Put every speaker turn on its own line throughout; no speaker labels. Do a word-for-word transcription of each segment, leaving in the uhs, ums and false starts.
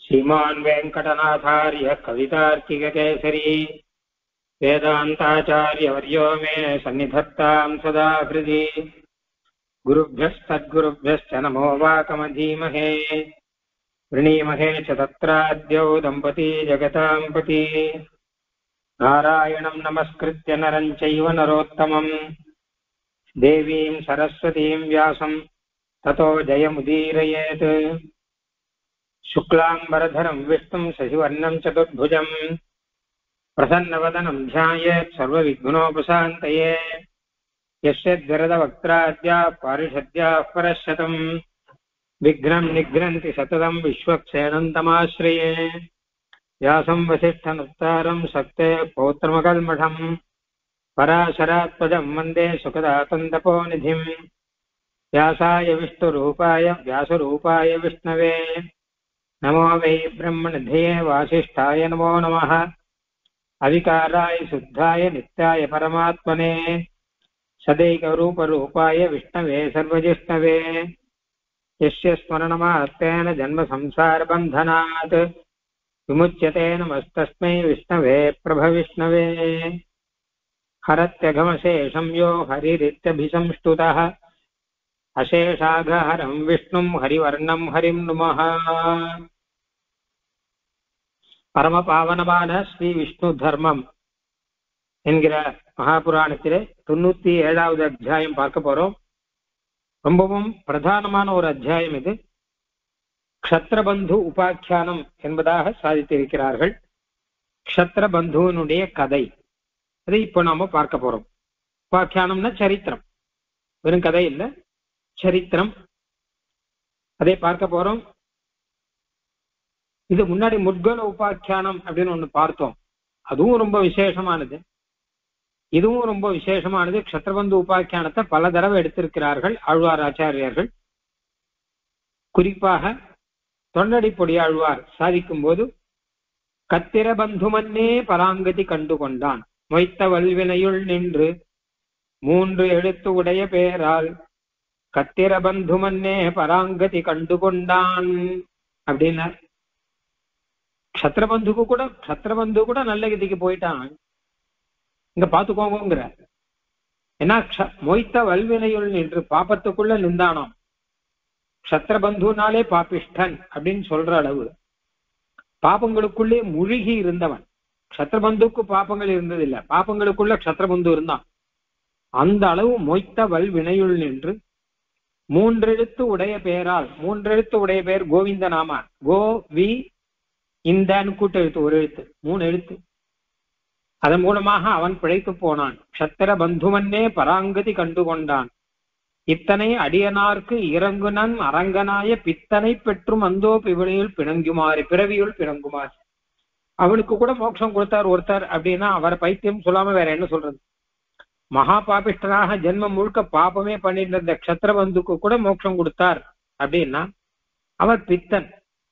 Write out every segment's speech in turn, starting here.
श्रीमान् वेङ्कटनाथार्य कवितार्किककेसरी वेदान्ताचार्यवर्यो मे सन्निधत्तां सदा हृदि गुरुभ्यस्तद्गुरुभ्यश्च नमो वाकमधीमहे वृणीमहे च तत्राद्यौ दम्पती जगतां पति नारायणं नमस्कृत्य नरं चैव नरोत्तमं देवीं सरस्वतीं व्यासं ततो जयमुदीरयेत् शुक्लाम्बरधरं विष्णुं शशिवर्णं चतुर्भुजं प्रसन्नवदनं ध्यायेत् सर्वविघ्नोपशान्तये यस्य द्विरदवक्त्राद्याः पारिषद्याः परशतं विघ्नं निघ्नन्ति सततं विश्वक्सेनं तमाश्रये व्यासं वसिष्ठनुत्तारं सक्ते पौत्रमकल्मषं पराशरात्मजं वन्दे सुखदातन्तपोनिधिं व्यासाय विष्णुरूपाय व्यासरूपाय विष्णवे नमो वै ब्रह्मनिधये वासिष्ठाय नमो नमः अविकाराय शुद्धाय नित्याय परमात्मने सदैकरूपरूपाय विष्णवे सर्वजिष्णवे यस्य स्मरणमात्रेण जन्मसंसारबन्धनात् विमुच्यते नमस्तस्मै विष्णवे प्रभविष्णवे हरत्यघमशेषं यो हरिरित्यभिसंस्तुतः अशेषाघहरं विष्णुं हरिवर्णं हरिं नुमः பரமபாவனமான ஸ்ரீ விஷ்ணு தர்மம் என்கிற மகாபுராணத்திலே தொண்ணூத்தி ஏழாவது அத்தியாயம் பார்க்க போறோம். ரொம்பவும் பிரதானமான ஒரு அத்தியாயம் இது. க்ஷத்ரபந்து உபாக்கியானம் என்பதாக சாதித்திருக்கிறார்கள். க்ஷத்ரபந்துவனுடைய கதை அதை இப்போ நாம பார்க்க போறோம். உபாக்கியானம்னா சரித்திரம், வெறும் கதை இல்லை, சரித்திரம். அதை பார்க்க போறோம். இது முன்னாடி முட்கல உபாக்கியானம் அப்படின்னு ஒண்ணு பார்த்தோம், அதுவும் ரொம்ப விசேஷமானது. இதுவும் ரொம்ப விசேஷமானது. க்ஷத்ரபந்து உபாக்கியானத்தை பல தடவை எடுத்திருக்கிறார்கள் ஆழ்வார் ஆச்சாரியர்கள். குறிப்பாக தொண்டடிப்பொடி ஆழ்வார் சாதிக்கும் போது, கத்திர பந்துமன்னே பராங்கதி கண்டு கொண்டான், மொய்த்த வல்வினையுள் நின்று மூன்று எழுத்து உடைய பேரால் கத்திர பந்துமன்னே பராங்கதி கண்டு கொண்டான் அப்படின்னார். க்ஷத்ரபந்துக்கு கூட க்ஷத்ரபந்து கூட நல்ல கதிக்கு போயிட்டான், இங்க பாத்துக்கோங்கிற. ஏன்னா மொய்த்த வல்வினையுள் நின்று பாப்பத்துக்குள்ள நின்றானாம். க்ஷத்ரபந்துனாலே பாபிஷ்டன் அப்படின்னு சொல்ற அளவு பாப்பங்களுக்குள்ளே முழுகி இருந்தவன். க்ஷத்ரபந்துக்கு பாப்பங்கள் இருந்ததில்லை, பாப்பங்களுக்குள்ள க்ஷத்ரபந்து இருந்தான். அந்த அளவு மொய்த்த வல்வினையுள் நின்று மூன்றெழுத்து உடைய பெயரால், மூன்றெழுத்து உடைய பெயர் கோவிந்த நாமா, கோ வி இந்த கூட்டு எழுத்து, ஒரு எழுத்து, மூணு எழுத்து. அதன் மூலமாக அவன் பிழைத்து போனான். க்ஷத்திர பந்துமன்னே பராங்கதி கண்டு கொண்டான். இத்தனை அடியனார்க்கு இறங்குனன் அரங்கனாய பித்தனை பெற்றும் அந்தோ பிவினையுள் பிணங்குமாறு, பிறவியுள் பிணங்குமாறு. அவனுக்கு கூட மோட்சம் கொடுத்தார் ஒருத்தர் அப்படின்னா அவரை பைத்தியம் சொல்லாம வேற என்ன சொல்றது? மகா பாபிஷ்டனாக ஜென்மம் முழுக்க பாபமே பண்ணிட்டு இருந்த க்ஷத்ரபந்துக்கு கூட மோட்சம் கொடுத்தார் அப்படின்னா அவர் பித்தன்.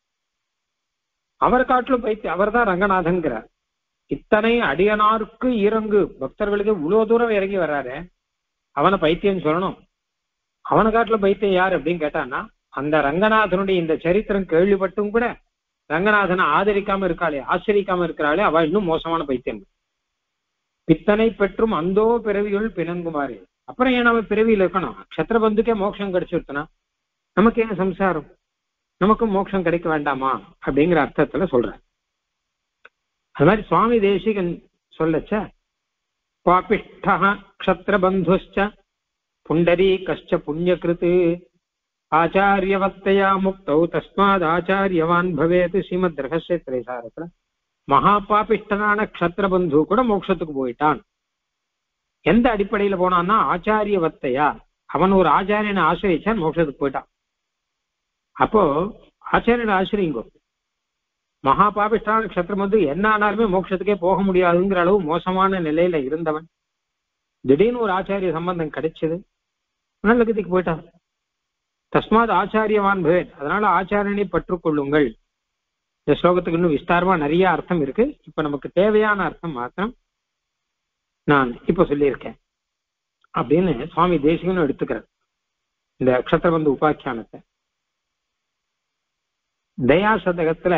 அவர் காட்டிலும் பைத்தியம், அவர் தான் ரங்கநாதன்கிறார். இத்தனை அடியனாருக்கு இறங்கு, பக்தர்களுக்கு இவ்வளவு தூரம் இறங்கி வர்றாரு, அவனை பைத்தியம் சொல்லணும். அவனை காட்டுல பைத்தியம் யார் அப்படின்னு கேட்டான்னா, அந்த ரங்கநாதனுடைய இந்த சரித்திரம் கேள்விப்பட்டும் கூட ரங்கநாதனை ஆதரிக்காம இருக்காளே, ஆச்சரிக்காம இருக்கிறாளே, அவ இன்னும் மோசமான பைத்தியம். பித்தனை பெற்றும் அந்தோ பிறவியுள் பிணங்குமாறு. அப்புறம் ஏன் நம்ம பிறவியில் இருக்கணும்? க்ஷத்ரபந்துக்கே மோட்சம் கிடைச்சிருத்தனா நமக்கு ஏன் சம்சாரம்? நமக்கும் மோட்சம் கிடைக்க வேண்டாமா அப்படிங்கிற அர்த்தத்துல சொல்ற. அது மாதிரி சுவாமி தேசிகன் சொல்லச்ச, பாபிஷ்டா க்ஷத்ரபந்துஷ்ச புண்டரீகஸ்ச புண்ணியகிருத்து ஆச்சாரியவத்தையா முக்தௌ தஸ்மாத் ஆச்சாரியவான் பவேத். ஸ்ரீமத் ரகசிய திரைசாரத்துல மகா பாபிஷ்டனான க்ஷத்ரபந்து கூட மோட்சத்துக்கு போயிட்டான். எந்த அடிப்படையில போனான்னா ஆச்சாரியவத்தையா, அவன் ஒரு ஆச்சாரியனை ஆசிரிச்சான், மோட்சத்துக்கு போயிட்டான். அப்போ ஆச்சாரியனை ஆசிரியுங்கோ. மகா பாபிஷ்டான க்ஷத்ரபந்து என்ன ஆனாலுமே மோட்சத்துக்கே போக முடியாதுங்கிற அளவு மோசமான நிலையில இருந்தவன் திடீர்னு ஒரு ஆச்சாரிய சம்பந்தம் கிடைச்சது, நல்ல கதிக்கு போயிட்டான். தஸ்மாத் ஆச்சாரியவான் பவேத், அதனால ஆச்சாரியனை பற்றுக்கொள்ளுங்கள். இந்த ஸ்லோகத்துக்கு இன்னும் விஸ்தாரமா நிறைய அர்த்தம் இருக்கு. இப்ப நமக்கு தேவையான அர்த்தம் மாத்திரம் நான் இப்ப சொல்லியிருக்கேன் அப்படின்னு சுவாமி தேசிகனும் எடுத்துக்கிறார் இந்த க்ஷத்ரபந்து உபாக்கியானத்தை. தயா சதகத்துல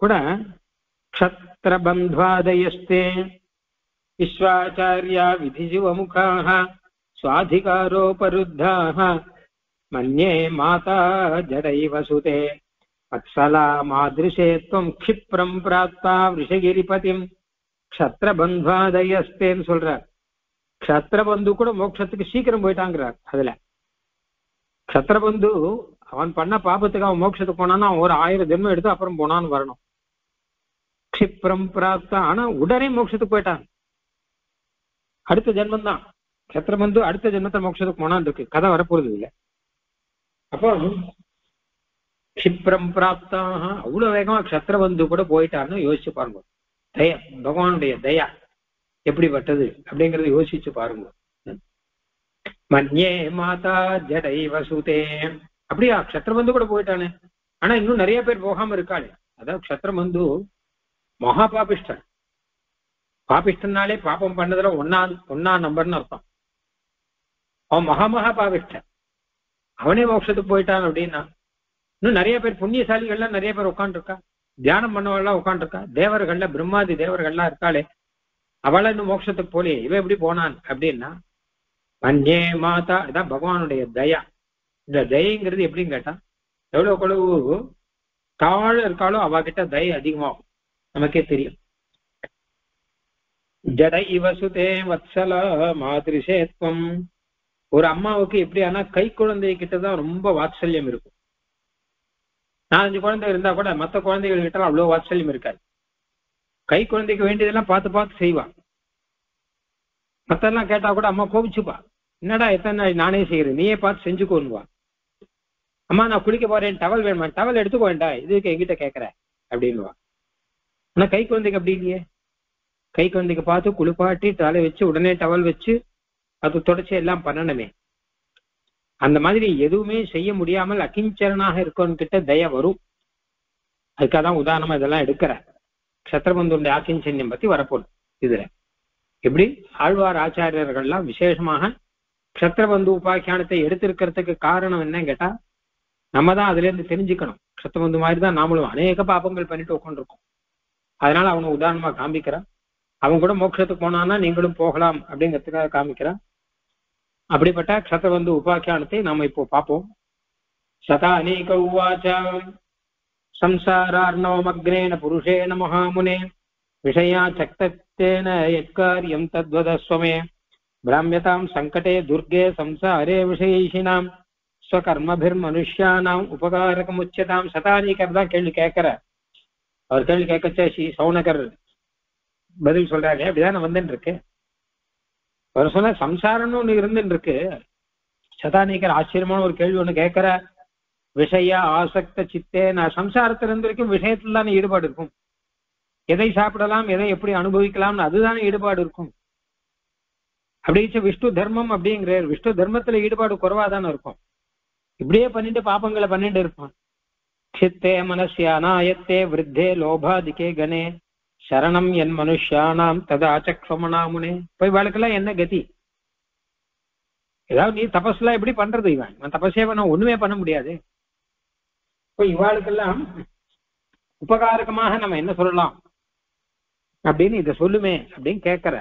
கூட க்ஷத்ரபந்த்வாதயஸ்தே விஸ்வாச்சாரியா விதிஜிவமுகாः ஸ்வாதிகாரோபருத்தாः மன்யே மாதா ஜடைவ சுதே வத்சலா மாத்ருஷே த்வம் க்ஷிப்ரம் பிராப்தா விஷகிரிபதிம் க்ஷத்ரபந்த்வாதயஸ்தேன்னு சொல்றார். க்ஷத்ரபந்து கூட மோட்சத்துக்கு சீக்கிரம் போயிட்டாங்கிறார். அதுல க்ஷத்ரபந்து அவன் பண்ண பாபத்துக்கு அவன் மோட்சத்துக்கு போனான்னா அவன் ஒரு ஆயிரம் ஜென்மம் எடுத்து அப்புறம் போனான்னு வரணும். க்ஷிப்ரம் பிராப்தா, ஆனா உடனே மோட்சத்துக்கு போயிட்டான். அடுத்த ஜென்மம் தான் க்ஷத்ரபந்து அடுத்த ஜென்மத்தை மோட்சத்துக்கு போனான்னு இருக்கு, கதை வரப்போறது இல்லை. அப்போ க்ஷிப்ரம் பிராப்தாக அவ்வளவு வேகமா க்ஷத்ரபந்து கூட போயிட்டான்னு யோசிச்சு பாருங்க. தயா, பகவானுடைய தயா எப்படிப்பட்டது அப்படிங்கறத யோசிச்சு பாருங்க. மன்யே மாதா ஜடைவ சுதே, அப்படியா க்ஷத்ரபந்து கூட போயிட்டானே. ஆனா இன்னும் நிறைய பேர் போகாம இருக்காளே. அதாவது க்ஷத்ரபந்து மகா பாபிஷ்டன். பாபிஷ்டன்னாலே பாப்பம் பண்ணதுல ஒன்னா ஒன்னா நம்பர்னு அர்த்தம். அவன் மகா மகா பாபிஷ்டன், அவனே மோட்சத்துக்கு போயிட்டான் அப்படின்னா இன்னும் நிறைய பேர் புண்ணியசாலிகள்லாம் நிறைய பேர் உட்காந்துருக்கா, தியானம் பண்ணவெல்லாம் உட்காந்துருக்கா, தேவர்கள்ல பிரம்மாதி தேவர்கள்லாம் இருக்காளே, அவளை இன்னும் மோட்சத்துக்கு போலே, இவன் எப்படி போனான் அப்படின்னா மன்யே மாதா, இதான் பகவானுடைய தயா. இந்த தயங்கிறது எப்படின்னு கேட்டா எவ்வளவு எவ்வளவு தாழ இருக்காளோ அவகிட்ட தயை அதிகமாகும், நமக்கே தெரியும். ஜட இவசுதே வத்சல மாதிரிசேத்வம், ஒரு அம்மாவுக்கு எப்படி ஆனா கை குழந்தை கிட்டதான் ரொம்ப வாத்சல்யம் இருக்கும். நாலஞ்சு குழந்தை இருந்தா கூட மற்ற குழந்தைகள் கிட்ட அவ்வளவு வாத்சல்யம் இருக்காது. கை குழந்தைக்கு வேண்டியதெல்லாம் பார்த்து பார்த்து செய்வான். மத்தெல்லாம் கேட்டா கூட அம்மா கோபிச்சுப்பா, என்னடா எத்தனை நாள் நானே செய்யறேன், நீயே பார்த்து செஞ்சுக்கோன்னுவா. அம்மா நான் குளிக்க போறேன், டவல் வேணுமா, டவல் எடுத்துக்கோண்டா, இதுக்கு எங்கிட்ட கேட்கற அப்படின்னுவா. ஆனா கை குழந்தைக்கு அப்படி இல்லையே. கை குழந்தைக்கு பார்த்து குளிப்பாட்டி தலை வச்சு உடனே டவல் வச்சு அது தொடச்சி எல்லாம் பண்ணணுமே. அந்த மாதிரி எதுவுமே செய்ய முடியாமல் அகிஞ்சரனாக இருக்கவன் கிட்ட தய வரும். அதுக்காக தான் உதாரணமா இதெல்லாம் எடுக்கிற. க்ஷத்ரபந்துடைய ஆகிஞ்சன்யம் பத்தி வரப்போகுது இதுல. எப்படி ஆழ்வார் ஆச்சாரியர்கள்லாம் விசேஷமாக க்ஷத்ரபந்து உபாக்கியானத்தை எடுத்திருக்கிறதுக்கு காரணம் என்னன்னு கேட்டா நம்ம தான் அதுல இருந்து தெரிஞ்சுக்கணும். க்ஷத்ரபந்து மாதிரி தான் நாமளும் அநேக பாபங்கள் பண்ணிட்டு உட்காந்துருக்கோம். அதனால அவங்க உதாரணமா காமிக்கிறான். அவங்க கூட மோட்சத்துக்கு போனான்னா நீங்களும் போகலாம் அப்படிங்கிறதுக்காக காமிக்கிறான். அப்படிப்பட்ட க்ஷத்ரபந்து உபாக்கியானத்தை நாம இப்போ பார்ப்போம். சதா அநேக உவாச்சம் சம்சாரார்ணவமக்னேன புருஷேன மகாமுனே விஷயா சக்தேன யத்கார்யம் தத்வதஸ்வமே பிராம்யதாம் சங்கடே துர்கே சம்சாரே விஷயேஷினாம் ஸ்வகர்மபிர்மனுஷ்யானாம் உபகாரகமுச்சியதாம். சதானிகர் தான் கேள்வி கேட்கிற. அவர் கேள்வி கேட்கச்சே ஸ்ரீ சௌனகர் பதில் சொல்றாரு. அப்படிதான் வந்துட்டு இருக்கு. அவர் சொன்ன சம்சாரம்னு ஒண்ணு இருந்துட்டு இருக்கு. சதானிகர் ஆச்சரியமான ஒரு கேள்வி ஒண்ணு கேட்கிற. விஷய ஆசக்த சித்தே, நான் சம்சாரத்துல இருந்து வரைக்கும் விஷயத்துல தானே ஈடுபாடு இருக்கும். எதை சாப்பிடலாம், எதை எப்படி அனுபவிக்கலாம்னு அதுதானே ஈடுபாடு இருக்கும். அப்படி விஷ்ணு தர்மம் அப்படிங்கிற விஷ்ணு தர்மத்துல ஈடுபாடு குறைவாதானே இருக்கும். இப்படியே பண்ணிட்டு பாப்பங்களை பண்ணிட்டு இருப்பான். சித்தே மனசிய அநாயத்தே விருத்தே லோபாதிக்கே கணே சரணம் என் மனுஷானாம் ததா சக்ஷமனாமுனே. போய் இவாளுக்கெல்லாம் என்ன கதி? ஏதாவது நீ தபஸ்லாம் எப்படி பண்றது? இவன் நான் தபஸே பண்ண ஒண்ணுமே பண்ண முடியாது. இப்போ இவாளுக்கெல்லாம் உபகாரகமாக நம்ம என்ன சொல்லலாம் அப்படின்னு இதை சொல்லுமே அப்படின்னு கேட்கிற.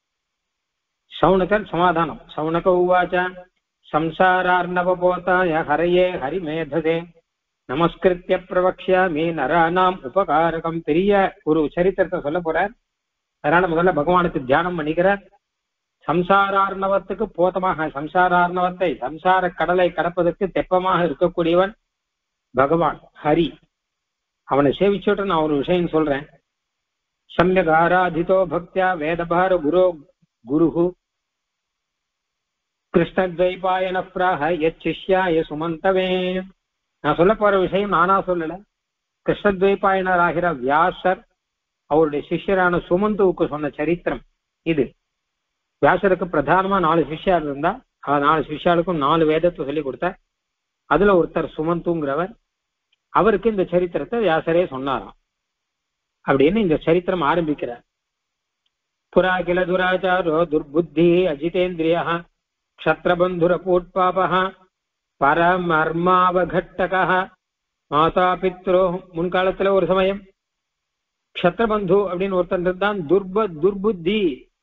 சௌனகர் சமாதானம். சௌனக உவாச்ச சம்சாரார்ணவபோதாய ஹரையே ஹரிமேததே நமஸ்கிருத்திய பிரவக்ஷ்யாமி நரானாம் உபகாரகம். பெரிய ஒரு சரித்திரத்தை சொல்ல போறார். அதனால முதல்ல பகவானுக்கு தியானம் பண்ணிக்கிறார். சம்சாரார்ணவத்துக்கு போதமாக, சம்சாரார்ணவத்தை சம்சார கடலை கடப்பதற்கு தெப்பமாக இருக்கக்கூடியவன் பகவான் ஹரி. அவனை சேவிச்சுட்டு நான் ஒரு விஷயம் சொல்றேன். சம்யக் ஆராதிதோ பக்தியா வேதபார குரோ குருஹு கிருஷ்ணத்வைபாயன பிராஹ யத் சிஷ்யாய சுமந்தவே. நான் சொல்ல போற விஷயம் நானா சொல்லல. கிருஷ்ணத்வைபாயனராகிற வியாசர் அவருடைய சிஷ்யரான சுமந்துவுக்கு சொன்ன சரித்திரம் இது. வியாசருக்கு பிரதானமா நாலு சிஷ்யார் இருந்தா, நாலு சிஷ்யாருக்கும் நாலு வேதத்தை சொல்லி கொடுத்தார். அதுல ஒருத்தர் சுமந்துங்கிறவர். அவருக்கு இந்த சரித்திரத்தை வியாசரே சொன்னாராம். அப்படின்னு இந்த சரித்திரம் ஆரம்பிக்கிறார். புரா கில துராச்சாரோ துர்புத்தி அஜிதேந்திரிய க்ஷத்ரபந்துரபூட்பாபஹ பரமர்மாவகட்டக மாதா பித்ரோ. முன்காலத்துல ஒரு சமயம் க்ஷத்ரபந்து அப்படின்னு ஒருத்தன் இருந்தான். துர்ப துர்புத்தி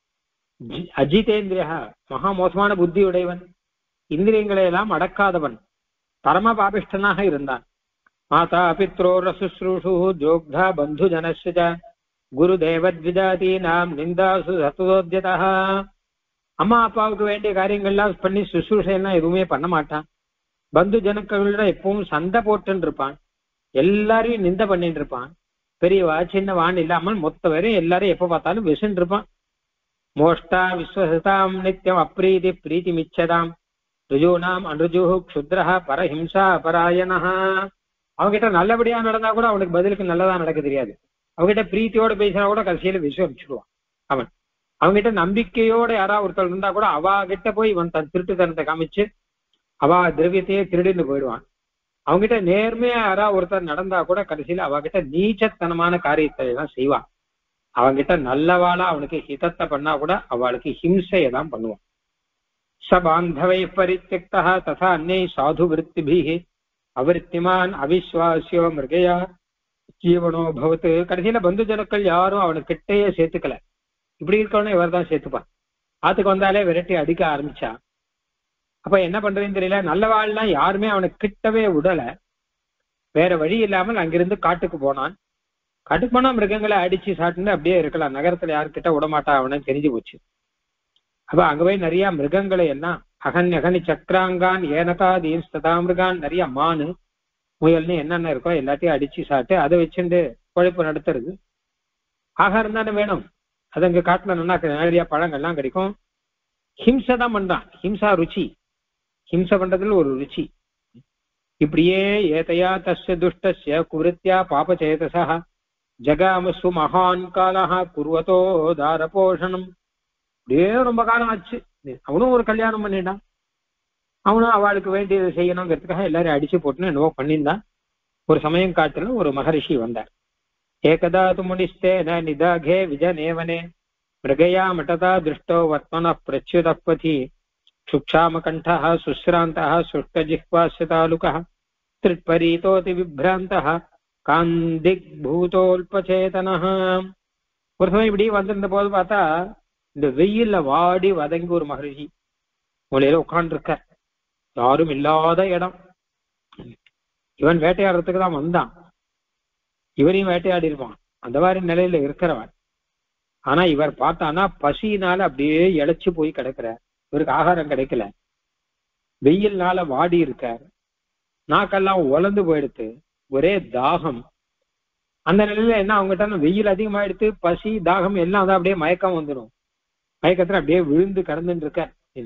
அஜிதேந்திரியா, மகா மோசமான புத்தி உடையவன், இந்திரியங்களை எல்லாம் அடக்காதவன், பரம பாபிஷ்டனாக இருந்தான். மாதா பித்ரோர சுஸ்ரூஷு ஜோக்தா பந்து ஜனஸ்ய குரு தேவத்விஜாதீனாம் நிந்தாசு சத்துதோத்யதா. அம்மா அப்பாவுக்கு வேண்டிய காரியங்கள்லாம் பண்ணி சுசுரூஷையெல்லாம் எதுவுமே பண்ண மாட்டான். பந்து ஜனக்களோட எப்பவும் சண்டை போட்டுன்னு இருப்பான். எல்லாரையும் நிந்த பண்ணிட்டு இருப்பான். பெரியவா சின்னவான் இல்லாமல் மொத்த வரையும் எல்லாரும் எப்ப பார்த்தாலும் விசுன்னு இருப்பான். மோஷ்டா விஸ்வசதாம் நித்தியம் அப்ரீதி பிரீத்தி மிச்சதாம் ருஜூனாம் அனுஜு க்ஷுத்ரஹ பரஹிம்சா அபராயணஹா. அவன்கிட்ட நல்லபடியா நடந்தா கூட அவனுக்கு பதிலுக்கு நல்லதா நடக்க தெரியாது. அவன்கிட்ட பிரீத்தியோட பேசினா கூட கடைசியில விஷயம் அனுப்பிச்சுடுவான். அவன் அவன்கிட்ட நம்பிக்கையோட யாராவது ஒருத்தர் இருந்தா கூட அவ கிட்ட போய் இவன் தன் திருட்டுத்தனத்தை காமிச்சு அவ திரவியத்தையே திருடின்னு போயிடுவான். அவங்ககிட்ட நேர்மையா யாராவது ஒருத்தர் நடந்தா கூட கடைசியில அவகிட்ட நீச்சத்தனமான காரியத்தை எல்லாம் செய்வான். அவங்கிட்ட நல்லவாளா அவனுக்கு ஹிதத்தை பண்ணா கூட அவளுக்கு ஹிம்சையை தான் பண்ணுவான். சபாந்தவை பரித்தியக்தா ததா அன்னை சாது விருத்திபிஹி அவிருத்திமான் அவிஸ்வாசியோ மிருகயா ஜீவனோ பவத்து. கடைசியில பந்து ஜனக்கள் யாரும் அவனுக்கு கிட்டையே சேர்த்துக்கல. இப்படி இருக்கவனே இவர் தான் சேர்த்துப்பான். ஆத்துக்கு வந்தாலே விரட்டி அடிக்க ஆரம்பிச்சா. அப்ப என்ன பண்றதுன்னு தெரியல. நல்லவாள்லாம் யாருமே அவனுக்கு கிட்டவே விடல. வேற வழி இல்லாமல் அங்கிருந்து காட்டுக்கு போனான். காட்டுக்கு போனா மிருகங்களை அடிச்சு சாட்டுன்னு அப்படியே இருக்கலாம். நகரத்துல யாருக்கிட்ட விடமாட்டா அவனு தெரிஞ்சு போச்சு. அப்ப அங்க போய் நிறைய மிருகங்களை எல்லாம் அகன் அகனி சக்கராங்கான் ஏனகா தீன்ஸ்ததா மிருகான், நிறைய மானு முயல்னு என்னென்ன இருக்கோ எல்லாத்தையும் அடிச்சு சாட்டு அதை வச்சுட்டு குழைப்பு நடத்துறது. ஆகாரம் தானே வேணும். அது அங்க காட்டுல நல்லா நிறைய பழங்கள்லாம் கிடைக்கும். ஹிம்சை தான் பண்றான். ஹிம்சா ருச்சி. ஹிம்சை பண்றதுல ஒரு ருச்சி. இப்படியே ஏதையா தஸ்ய துஷ்டஸ்ய குருத்தியா பாபச்சேதசா ஜகாமசு மகான் காலஹா குர்வதோ தாரபோஷணம். அப்படியே ரொம்ப காலம் ஆச்சு. அவனும் ஒரு கல்யாணம் பண்ணிட்டான். அவனும் அவளுக்கு வேண்டியதை செய்யணுங்கிறதுக்காக எல்லாரும் அடிச்சு போட்டுன்னு என்னவோ பண்ணியிருந்தான். ஒரு சமயம் காட்டுல ஒரு மகரிஷி வந்தார். ஏகதா து முனிஸ்தேன நிதாகே விஜநேவனே மிருகயா மட்டதா திருஷ்டோ வத்மன பிரச்சுதப்பதி சுக்ஷாமகண்டா சுஸ்ராந்தா சுஷ்டஜிஹ்வாஸ்யதாலுகா திருட்பரீதோதி விப்ராந்தா காந்திக் பூதோல்பச்சேதனஹ. ஒரு சமயம் இப்படி வந்திருந்த போது பார்த்தா இந்த வெயில்ல வாடி வதங்கி ஒரு மகரிஷி மூலையில உட்கார்ந்து யாரும் இல்லாத இடம். இவன் வேட்டையாடுறதுக்கு தான் வந்தான். இவரையும் வேட்டையாடி இருப்பான். அந்த மாதிரி நிலையில இருக்கிறவன். ஆனா இவர் பார்த்தானா பசியினால அப்படியே இழைச்சு போய் கிடக்கிறார். இவருக்கு ஆகாரம் கிடைக்கல. வெயில்னால வாடி இருக்கார். நாக்கெல்லாம் உலர்ந்து போயிடுத்து. ஒரே தாகம். அந்த நிலையில என்ன அவங்ககிட்ட வெயில் அதிகமாயிடுத்து, பசி தாகம் எல்லாம் தான் அப்படியே மயக்கம் வந்துடும். மயக்கத்துல அப்படியே விழுந்து கடந்துட்டு இருக்க.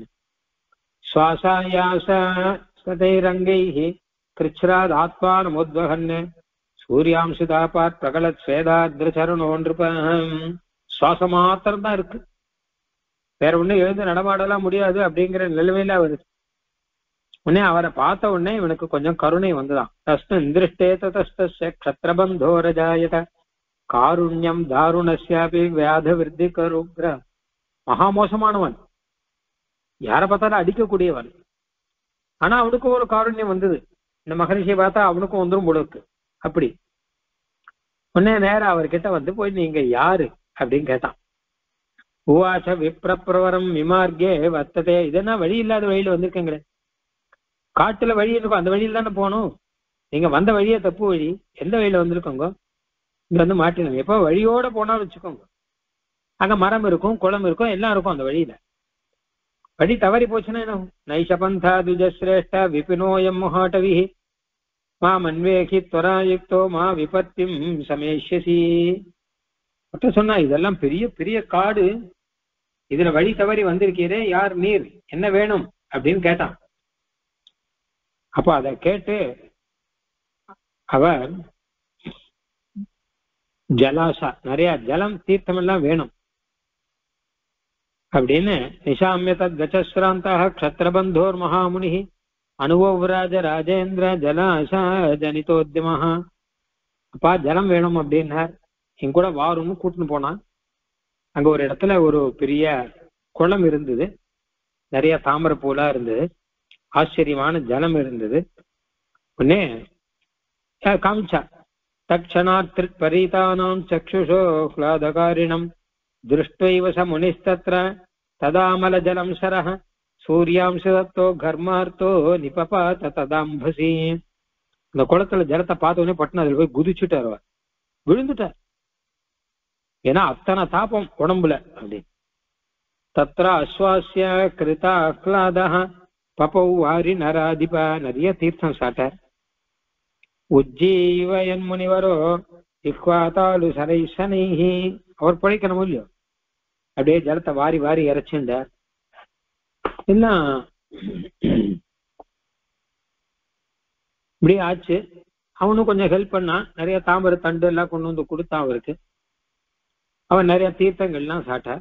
சுவாசாயாச சதைரங்கைஹி கிருச்ராத் ஆத்மானமுத்வகன் சூரியாம்சுதாபாத் பிரகலத் ஸ்வேதாத்ரச்சரணோன்றுபம். சுவாசம் மாத்திரம் தான் இருக்கு. வேற ஒண்ணு எழுந்து நடமாடலாம் முடியாது அப்படிங்கிற நிலைமையில அவரு. உடனே அவரை பார்த்த உடனே இவனுக்கு கொஞ்சம் கருணை வந்துதான். தஸ்மின் திருஷ்டேத தஸ்தஸ்ய க்ஷத்ரபந்தோரஜாயத காருண்யம் தாருணஸ்யாபி வியாத விருத்தி கருக்ர. மகா மோசமானவன், யாரை பார்த்தாலும் அடிக்கக்கூடியவன். ஆனா அவனுக்கும் ஒரு காருண்யம் வந்தது. இந்த மகரிஷியை பார்த்தா அவனுக்கும் வந்துடும் போலுக்கு. அப்படி உடனே நேரம் அவர்கிட்ட வந்து போய் நீங்க யாரு அப்படின்னு கேட்டான். உவாச விப்ரப்ரவரம் விமார்கே வர்த்ததே. இதெல்லாம் வழி இல்லாத வழியில வந்திருக்கீங்களே. காட்டுல வழி இருக்கும், அந்த வழியில தானே போகணும். நீங்க வந்த வழியே தப்பு வழி. எந்த வழியில வந்திருக்கோங்க? இங்க வந்து மாட்டினுங்க. எப்போ வழியோட போனா வச்சுக்கோங்க. அங்க மரம் இருக்கும், குளம் இருக்கும், எல்லாம் இருக்கும். அந்த வழியில வழி தவறி போச்சுன்னா என்ன? நைஷபந்தா துஜஸ்ரேஷ்ட விபினோயம் முஹாட்டவி மா மன்வேகி துவராயுக்தோ மா விபத்திம் சமேஷ்யசி. அப்ப சொன்னா இதெல்லாம் பெரிய பெரிய காடு. இதுல வழி தவறி வந்திருக்கிறே, யார் நீர், என்ன வேணும் அப்படின்னு கேட்டான். அப்ப அதை கேட்டு அவர் ஜலாசா, நிறைய ஜலம் தீர்த்தம் எல்லாம் வேணும் அப்படின்னு நிஷாமிய தத் கச்சஸ்ராந்தா க்ஷத்ரபந்தோர் மகாமுனி அனுபவராஜ ராஜேந்திர ஜலாசா ஜனிதோத்யமஹா. அப்பா ஜலம் வேணும் அப்படின்னார். என் கூட வாருன்னு கூட்டின்னு போனான். அங்க ஒரு இடத்துல ஒரு பெரிய குளம் இருந்தது. நிறைய தாமரை பூலா இருந்தது. ஆச்சரியமான ஜலம் இருந்தது. உடனே காமிச்சா தக்ஷணாத் பரீதானாம் சக்ஷுஷோ ஹ்லாதகாரிணம் திருஷ்டைவ ச முனிஸ்தத்ர ததாமல ஜலம் சரஹ சூர்யாம்சதத்தோ கர்மார்த்தோ நிபபாத ததாம்பசி. இந்த குளத்துல ஜலத்தை பார்த்தோன்னே பட்டுன்னு அதுல போய் குதிச்சுட்டார், அவர் விழுந்துட்டார். ஏன்னா அத்தனை தாபம் உடம்புல. அப்படி தத்ர அஸ்வாசிய கிருதா ஆஹ்லாதா பபௌ வாரி நராதிபா. நிறைய தீர்த்தம் சாட்டார். உஜ்ஜீவயன் முனிவரோ இக்வாதாலு சரை சனைஹி. அவர் பழிக்கணும் இல்லையோ, அப்படியே ஜலத்தை வாரி வாரி இறைச்சுண்டார். எல்லாம் இப்படி ஆச்சு. அவனும் கொஞ்சம் ஹெல்ப் பண்ணான், நிறைய தாமரை தண்டு எல்லாம் கொண்டு வந்து கொடுத்தான் அவருக்கு. அவன் நிறைய தீர்த்தங்கள்லாம் சாட்டார்.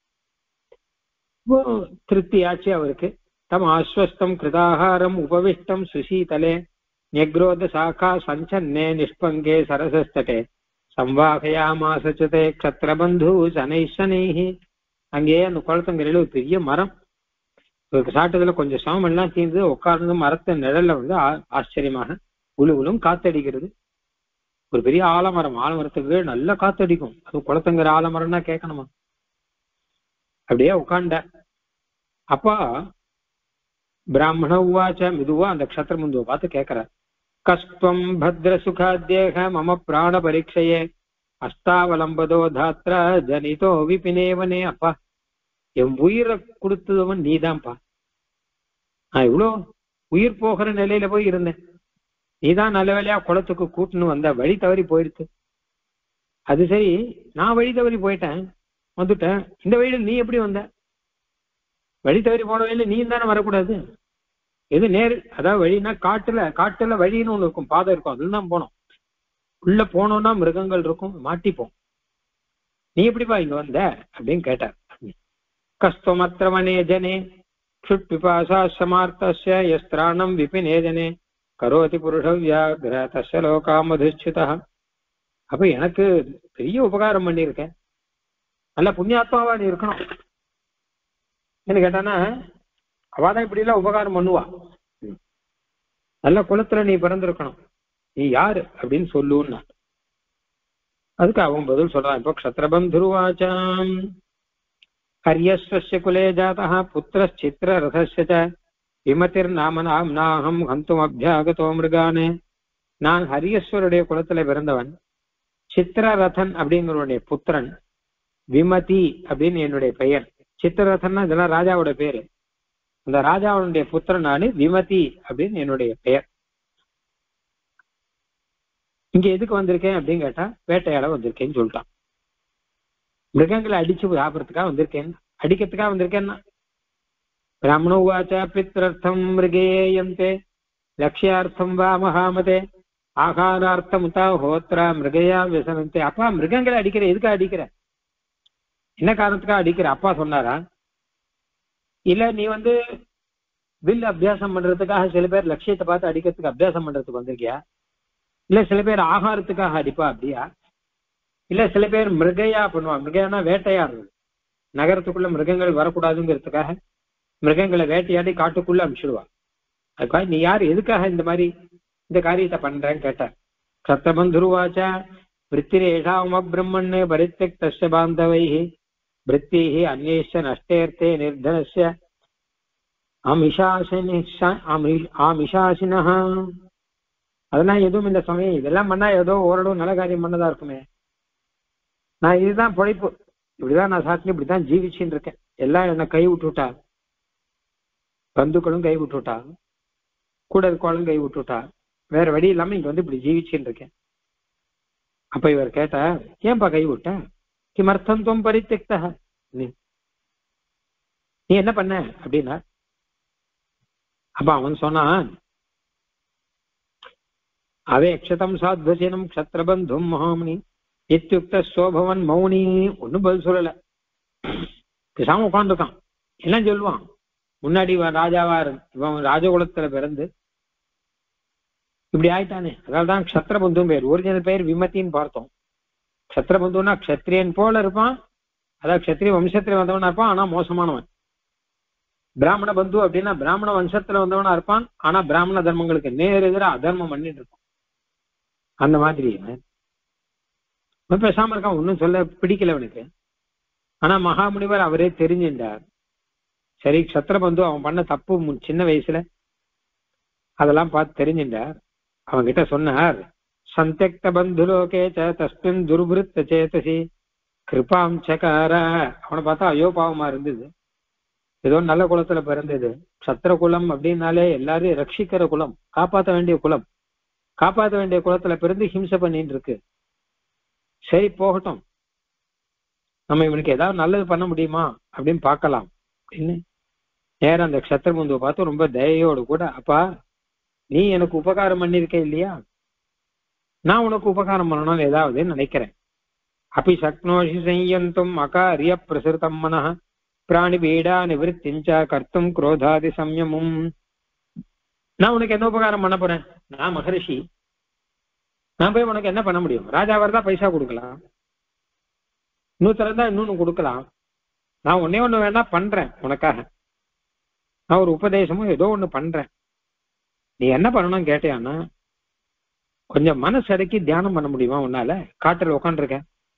திருப்தி ஆச்சு அவருக்கு. தம் ஆஸ்வஸ்தம் கிருதாகாரம் உபவிஷ்டம் சுசீதலே ஞக்ரோத சாக்கா சஞ்சன்னே நிஷ்பங்கே சரசஸ்தடே சம்வாகயாமாசச்சதே க்ஷத்ரபந்து சனை சனைஹி. அங்கேயே அந்த குளத்தங்கரையில ஒரு பெரிய மரம், சாட்டத்துல கொஞ்சம் சமம் எல்லாம் தீர்ந்து உட்கார்ந்து மரத்தை நிழல்ல வந்து ஆச்சரியமாக உழுவுலும் காத்தடிக்கிறது. ஒரு பெரிய ஆலமரம், ஆலமரத்துக்கு நல்ல காத்தடிக்கும். அது குளத்தங்கிற ஆலமரம்னா கேட்கணுமா? அப்படியே உட்காண்ட. அப்பா பிராமண உவாச்ச, மெதுவா அந்த க்ஷத்ரபந்துவை பார்த்து கேட்கிறார். கஸ்துவம் பத்ர சுகாத்யேக மம பிராண பரீட்சையே அஸ்தாவலம்பதோ தாத்ரா ஜனிதோ விபினேவனே. அப்பா, என் உயிரை கொடுத்தவன் நீதான்ப்பா. நான் இவ்வளோ உயிர் போகிற நிலையில போய் இருந்தேன், நீதான் நல்ல வேலையா குளத்துக்கு கூட்டுன்னு வந்த. வழி தவறி போயிடுச்சு. அது சரி, நான் வழி தவறி போயிட்டேன், வந்துட்டேன். இந்த வழியில நீ எப்படி வந்த? வழி தவறி போன வழியில நீ தானே வரக்கூடாது. எது நேரு, அதாவது வழின்னா காட்டுல காட்டுல வழின்னு ஒண்ணு இருக்கும், பாதை இருக்கும், அதுல தான் போனோம். உள்ள போனோம்னா மிருகங்கள் இருக்கும், மாட்டிப்போம். நீ எப்படிப்பா இங்க வந்த அப்படின்னு கேட்டார். கஸ்துவமத்ரவனே ஜனே க்ஷுட் பிபாசா சமார்த்தஸ்ய யஸ்திராணம் விபினே ஜனே கரோதி புருஷ வியாக்ர தஸ்ய லோகாமதிஷ்சிதா. அப்ப எனக்கு பெரிய உபகாரம் பண்ணியிருக்கேன், நல்ல புண்ணியாத்மாவா நீ இருக்கணும். என்ன கேட்டானா, அவாதான் இப்படி எல்லாம் உபகாரம் பண்ணுவா. நல்ல குலத்துல நீ பிறந்திருக்கணும், நீ யாரு அப்படின்னு சொல்லுன்னா. அதுக்கு அவன் பதில் சொல்றான். இப்போ க்ஷத்ரபந்துருவாச்சாம் ஹரியஸ்வஸ்ய குலே ஜாதः புத்திரச்சித்திர ரதஸ்ய ச விமதிர் நாம நாம்னாஹம் ஹந்தும் அபியாகதோ மிருகானே. நான் ஹரியஸ்வருடைய குலத்துல பிறந்தவன், சித்திரரதன் அப்படிங்கிறவருடைய புத்திரன், விமதி அப்படின்னு என்னுடைய பெயர். சித்திரரதன்னா இதெல்லாம் ராஜாவோட பேரு. அந்த ராஜாவுடைய புத்திரன் நானு, விமதி அப்படின்னு என்னுடைய பெயர். இங்க எதுக்கு வந்திருக்கேன் அப்படின்னு கேட்டா, வேட்டையாட வந்திருக்கேன்னு சொல்லிட்டான். மிருகங்களை அடிச்சு சாப்பிடறதுக்காக வந்திருக்கேன், அடிக்கிறதுக்காக வந்திருக்கேன்னா. பிராமண உவாச்ச பித்ரர்த்தம் மிருகேயந்தே லட்சியார்த்தம் வா மகாமதே ஆகாரார்த்தம் உதா ஹோத்ரா மிருகையா விசனந்தே. அப்பா, மிருகங்களை அடிக்கிற, எதுக்காக அடிக்கிற, என்ன காரணத்துக்காக அடிக்கிற? அப்பா சொன்னாரா? இல்ல நீ வந்து வில் அபியாசம் பண்றதுக்காக சில பேர் லட்சியத்தை பார்த்து அடிக்கிறதுக்கு அபியாசம் பண்றதுக்கு வந்திருக்கியா? இல்ல சில பேர் ஆகாரத்துக்காக அடிப்பா அப்படியா? இல்ல சில பேர் மிருகையா பண்ணுவாங்க. மிருகையானா வேட்டையாடுறது, நகரத்துக்குள்ள மிருகங்கள் வரக்கூடாதுங்கிறதுக்காக மிருகங்களை வேட்டையாடி காட்டுக்குள்ள அனுப்பிச்சிடுவா. அதுக்காக நீ யார், எதுக்காக இந்த மாதிரி இந்த காரியத்தை பண்றேன்னு கேட்டார். க்ஷத்ரபந்துருவாச்சா விருத்திரேஷாம பிரம்மண்ணே பரித்யக்தஸ்ய பாந்தவைஹி விருத்திஹி அந்யேஷ நஷ்டேர்த்தே நிர்தனஸ்ய ஆமிஷாசினஹ. அதெல்லாம் எதுவும் இந்த சமயம் இதெல்லாம் பண்ணா ஏதோ ஓரளவு நல்ல காரியம் பண்ணதா இருக்குமே. நான் இதுதான் பொழைப்பு, இப்படிதான் நான் சாட்சி, இப்படிதான் ஜீவிச்சுன்னு இருக்கேன். எல்லாம் என்னை கை விட்டுவிட்டா, பந்துக்களும் கை விட்டுவிட்டா, கூட இருக்கவாளும் கை விட்டுவிட்டா, வேற வழி இல்லாம இங்க வந்து இப்படி ஜீவிச்சுன்னு இருக்கேன். அப்ப இவர் கேட்ட, ஏன்பா கை விட்ட? கிமர்த்தம் துவம் பரித்யக்தா, நீ என்ன பண்ண அப்படின்னா. அப்ப அவன் சொன்னான், அவேக்ஷதம் சாத்வசனம் க்ஷத்ரபந்தும் மகாமுனி இத்யுக்த சோபவன் மௌனி. ஒன்னும் பதில் சொல்லல, பேசாம உட்காந்துருக்கான். என்ன சொல்லுவான்? முன்னாடி இவன் ராஜாவா இருந்து இவன் ராஜகுலத்துல பிறந்து இப்படி ஆயிட்டானே, அதனால்தான் க்ஷத்ரபந்தும் பேர். ஒரிஜினல் பேர் விமத்தின்னு பார்த்தோம். க்ஷத்ரபந்துனா க்ஷத்ரியன் போல இருப்பான், அதாவது க்ஷத்ரிய வம்சத்துல வந்தவனா இருப்பான், ஆனா மோசமானவன். பிராமண பந்து அப்படின்னா பிராமண வம்சத்துல வந்தவனா இருப்பான், ஆனா பிராமண தர்மங்களுக்கு நேர் எதிராக அதர்மம் பண்ணிட்டு இருப்பான். அந்த மாதிரி பேசாம இருக்கான், ஒன்னும் சொல்ல பிடிக்கல அவனுக்கு. ஆனா மகாமுனிவர் அவரே தெரிஞ்சின்றார். சரி, சத்திரபந்து அவன் பண்ண தப்பு சின்ன வயசுல அதெல்லாம் பார்த்து தெரிஞ்சின்றார். அவன் கிட்ட சொன்னார், சந்தக்த பந்துலோகே தஸ்மின் துர்விருத்த சேதசி கிருபாம் சகார. அவனை பார்த்தா ஐயோ பாவமா இருந்தது. ஏதோ நல்ல குலத்துல பிறந்தது. சத்திர குலம் அப்படின்னாலே எல்லாரையும் ரட்சிக்கிற குலம், காப்பாற்ற வேண்டிய குலம். காப்பாற்ற வேண்டிய குலத்துல பிறந்து ஹிம்சை பண்ணிட்டு இருக்கு. சரி போகட்டும், நம்ம இவனுக்கு ஏதாவது நல்லது பண்ண முடியுமா அப்படின்னு பார்க்கலாம் அப்படின்னு நேரம் அந்த சத்திரபந்துவை பார்த்து ரொம்ப தயையோடு கூட, அப்பா நீ எனக்கு உபகாரம் பண்ணிருக்க இல்லையா, நான் உனக்கு உபகாரம் பண்ணணும்னு ஏதாவது நினைக்கிறேன். அப்படி சக்னோஷி செய்யந்தும் அகாரிய பிரசுத்தம் மனஹ பிராணி பீடா நிவர்த்திஞ்சா கர்த்தும் குரோதாதி சம்யமும். நான் உனக்கு என்ன உபகாரம் பண்ண போறேன்? நான் மகரிஷி, நான் போய் உனக்கு என்ன பண்ண முடியும்? ராஜாவா இருந்தா பைசா கொடுக்கலாம், இன்னொருத்தர் இருந்தா இன்னொன்னு கொடுக்கலாம். நான் ஒன்னே ஒண்ணு வேணா பண்றேன் உனக்காக, நான் ஒரு உபதேசமும் ஏதோ ஒண்ணு பண்றேன். நீ என்ன பண்ணணும் கேட்டியான்னா, கொஞ்சம் மனசு அடக்கி தியானம் பண்ண முடியுமா உன்னால? காட்டுல உட்காந்துருக்க,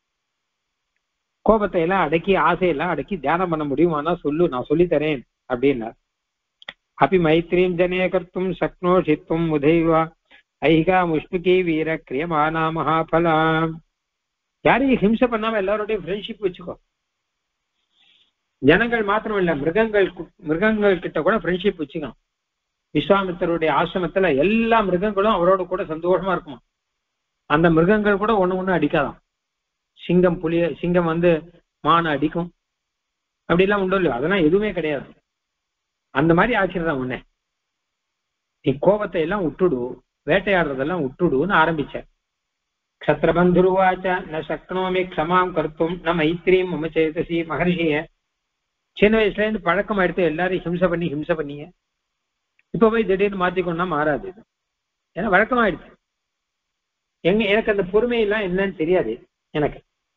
கோபத்தை எல்லாம் அடக்கி ஆசையெல்லாம் அடக்கி தியானம் பண்ண முடியுமானா சொல்லு, நான் சொல்லி தரேன் அப்படின்னா. அப்படி மைத்திரீம் ஜனே கர்த்தும் சக்னோஷித்துவம் உதைவா ஐகா முஷ்பிகி வீர கிரியமானா மகாபலாம். யாரையும் ஹிம்சை பண்ணாம எல்லாரோடையும் ஃப்ரெண்ட்ஷிப் வச்சுக்கோ. ஜனங்கள் மாத்திரம் இல்ல, மிருகங்கள் மிருகங்கள் கிட்ட கூட ஃப்ரெண்ட்ஷிப் வச்சுக்கணும். விஸ்வாமித்தருடைய ஆசிரமத்துல எல்லா மிருகங்களும் அவரோட கூட சந்தோஷமா இருக்குமா. அந்த மிருகங்கள் கூட ஒண்ணு ஒண்ணு அடிக்காதான். சிங்கம் புலிய சிங்கம் வந்து மானை அடிக்கும் அப்படிலாம் உண்டோ இல்லையோ, அதெல்லாம் எதுவுமே கிடையாது. அந்த மாதிரி ஆக்கிடுறான் உன்னை. நீ கோபத்தை எல்லாம் விட்டுடு, வேட்டையாடுறதெல்லாம் விட்டுடுன்னு ஆரம்பிச்ச. க்ஷத்ரபந்துருவாச்ச ந சக்னோமி க்ஷமாம் கர்த்தும் ந மைத்ரீம் மம சேதசி. மகர்ஷிய சின்ன வயசுல இருந்து பழக்கம் எடுத்து எல்லாரையும் ஹிம்சை பண்ணி ஹிம்சை பண்ணிய இப்ப போய் திடீர்னு மாத்திக்கொண்டா மாறாது. ஏன்னா வழக்கமாயிடுச்சு. எங்க எனக்கு அந்த பொறுமையெல்லாம் என்னன்னு தெரியாது எனக்கு.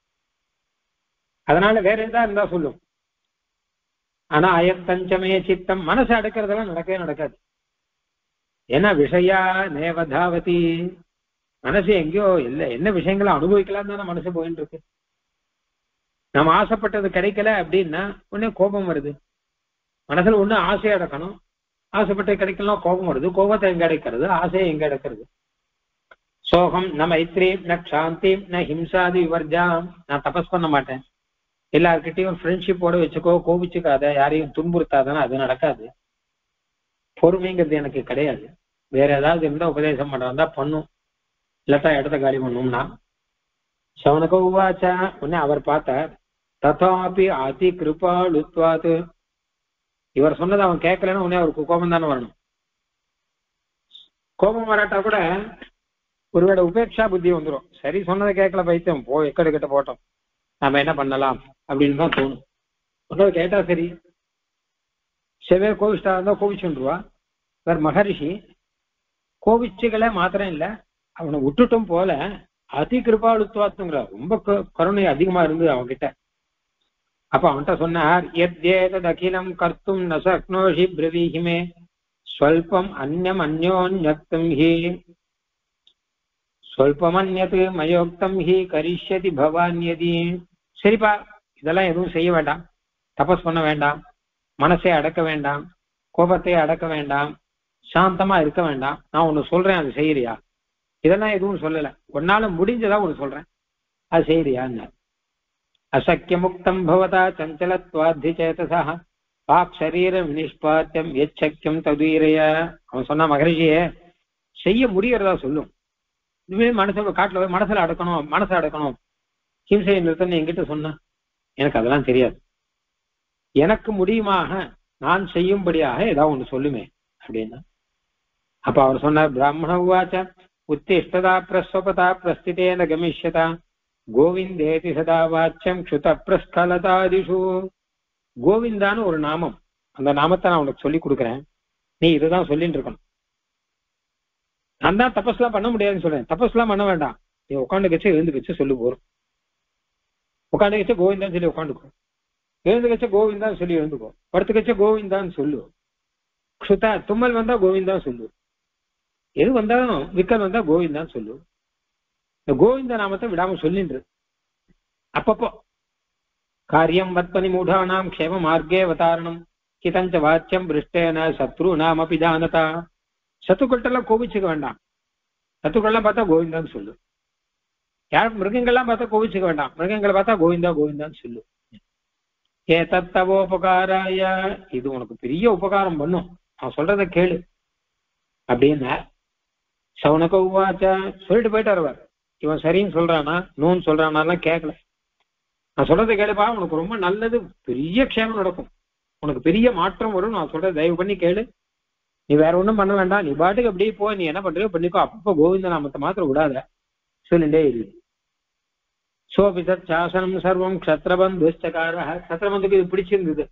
அதனால வேற எதா இருந்தா சொல்லும். ஆனா அயத்தஞ்சமே சித்தம், மனசு அடக்கிறதெல்லாம் நடக்கவே நடக்காது. ஏன்னா விஷயா நேவதாவதி, மனசு எங்கேயோ இல்லை, என்ன விஷயங்களை அனுபவிக்கலாம் தானே மனசு போயிட்டு இருக்கு. நம்ம ஆசைப்பட்டது கிடைக்கல அப்படின்னா உடனே கோபம் வருது. மனசுல ஒண்ணு ஆசையை அடக்கணும், ஆசைப்பட்டது கிடைக்கலாம் கோபம் வருது. கோபத்தை எங்க அடைக்கிறது? ஆசையை எங்க அடக்கிறது? சோகம் ந மைத்ரி ந சாந்தி ந ஹிம்சாதி விவர்ஜாம். நான் தபஸ் பண்ண மாட்டேன், எல்லார்கிட்டையும் ஃப்ரெண்ட்ஷிப்போட வச்சுக்கோ, கோபிச்சுக்காத, யாரையும் துன்புறுத்தாதானே, அது நடக்காது. பொறுமைங்கிறது எனக்கு கிடையாது. வேற ஏதாவது இருந்தா உபதேசம் பண்றதா பண்ணும், இல்லாட்டா இடத்த காலி பண்ணும்னா. சவனக உவாச்சா, உடனே அவர் பார்த்தார். ததாபி அதி கிருபாலுத்வாது, இவர் சொன்னதை அவன் கேட்கலன்னா உடனே அவருக்கு கோபம் தானே வரணும். கோபம் வராட்டா கூட ஒருவேளை உபேட்சா புத்தி வந்துடும். சரி சொன்னதை கேட்கல பைத்தியம், போ எக்கடு கிட்ட போட்டோம், நாம என்ன பண்ணலாம் அப்படின்னு தான் தோணும். சொன்னதை கேட்டா சரி. செவே கோவிஷ்டா இருந்தா கோவிச்சுருவா. வேற மகரிஷி கோவிச்சுகளே மாத்திரம் இல்லை, அவனை விட்டுட்டும் போல அதி கிருபாலுத்வாத்துங்கிற ரொம்ப கருணை அதிகமா இருந்தது அவன்கிட்ட. அப்ப அவன்கிட்ட சொன்னார், எத்யேதத் அகிலம் கர்த்தும் ந சக்னோஷி பிரவீஹிமே ஸ்வல்பம் அந்யம் அந்யோன்யக்தம் ஹி ஸ்வல்பமன்யத் மயோக்தம் ஹி கரிஷ்யதி பவான்யதி. சரிப்பா, இதெல்லாம் எதுவும் செய்ய வேண்டாம், தபஸ் பண்ண வேண்டாம், மனசை அடக்க வேண்டாம், கோபத்தை அடக்க வேண்டாம், சாந்தமா இருக்க வேண்டாம். நான் ஒண்ணு சொல்றேன், அது செய்யறியா? இதெல்லாம் எதுவும் சொல்லல, உன்னால முடிஞ்சதா ஒண்ணு சொல்றேன், அது செய்யறியான்னு. அசக்கிய முக்தம் பவதா சஞ்சலத்வாத்தி சேதசா பாக் சரீரம் நிஷ்பாத்தியம் எச்சக்கியம் ததுயிரைய. அவன் சொன்னா, மகரிஷியே செய்ய முடியறதா சொல்லும், இதுவே மனசோட காட்டுல போய் மனசுல அடக்கணும், மனசை அடக்கணும், ஹிம்சையை நிறுத்தணும் என்கிட்ட சொன்ன, எனக்கு அதெல்லாம் தெரியாது. எனக்கு முடியுமாக நான் செய்யும்படியாக ஏதாவது ஒண்ணு சொல்லுமே அப்படின்னா. அப்ப அவர் சொன்னார், பிராமண உவாச்ச உத்திஷ்டதா பிரஸ்வபதா பிரஸ்திதேன கமிஷ்யதா கோவிந்தேதி சதா வாச்சியம் க்ஷுத பிரஸ்கலதாதிஷு. கோவிந்தான்னு ஒரு நாமம், அந்த நாமத்தை நான் உனக்கு சொல்லி கொடுக்குறேன், நீ இதுதான் சொல்லிட்டு இருக்கணும். நான் தான் தபஸ்லாம் பண்ண முடியாதுன்னு சொல்றேன், தபஸ்லாம் பண்ண வேண்டாம், நீ உட்காந்து கச்சு எழுந்து கச்சு சொல்லு போறோம். உட்காந்து கச்ச கோவிந்தான்னு சொல்லி உட்காந்துக்கோ, எழுந்து கச்ச கோவிந்தான்னு சொல்லி எழுந்துக்கோ, படுத்து கச்ச கோவிந்தான்னு சொல்லு. க்ஷுதா தும்மல் வந்தா கோவிந்தான் சொல்லு, எது வந்தாலும் விக்கல் வந்தா கோவிந்தான்னு சொல்லு. இந்த கோவிந்த நாமத்தை விடாம சொல்லின்று. அப்பப்போ காரியம் வத்பனி மூடானாம் க்ஷேம மார்க்கே அவதாரணம் கிதஞ்ச வாச்சியம் பிருஷ்டேன சத்ரு நாம் அபிதானதா. சத்துக்கள்கிட்டலாம் கோபிச்சுக்க வேண்டாம். சத்துக்கள்லாம் பார்த்தா கோவிந்தான்னு சொல்லு. யார் மிருகங்கள்லாம் பார்த்தா கோபிச்சுக்க வேண்டாம். மிருகங்களை பார்த்தா கோவிந்தா கோவிந்தான்னு சொல்லு. ஏ தத்தவோபகாராய, இது உனக்கு பெரிய உபகாரம் பண்ணும், நான் சொல்றத கேளு அப்படின்னா. சவுனக உவாச்சா, சொல்லிட்டு போயிட்டு வருவார். இவன் சரின்னு சொல்றானா நோன்னு சொல்றானாலாம் கேட்கல. நான் சொல்றதை கேளுப்பா, உனக்கு ரொம்ப நல்லது, பெரிய க்ஷேமம் நடக்கும், உனக்கு பெரிய மாற்றம் வரும், நான் சொல்றதை தயவு பண்ணி கேளு. நீ வேற ஒன்றும் பண்ண வேண்டாம், நீ பாட்டுக்கு அப்படியே போ, நீ என்ன பண்றியோ பண்ணிக்கோ, அப்பப்போ கோவிந்த நாமத்தை மாத்திரம் விடாத, சொல்லிட்டே இரு. சோபிதத் சாசனம் சர்வம் க்ஷத்ரபந்துஷ்டகார. க்ஷத்ரபந்துக்கு இது பிடிச்சிருந்தது.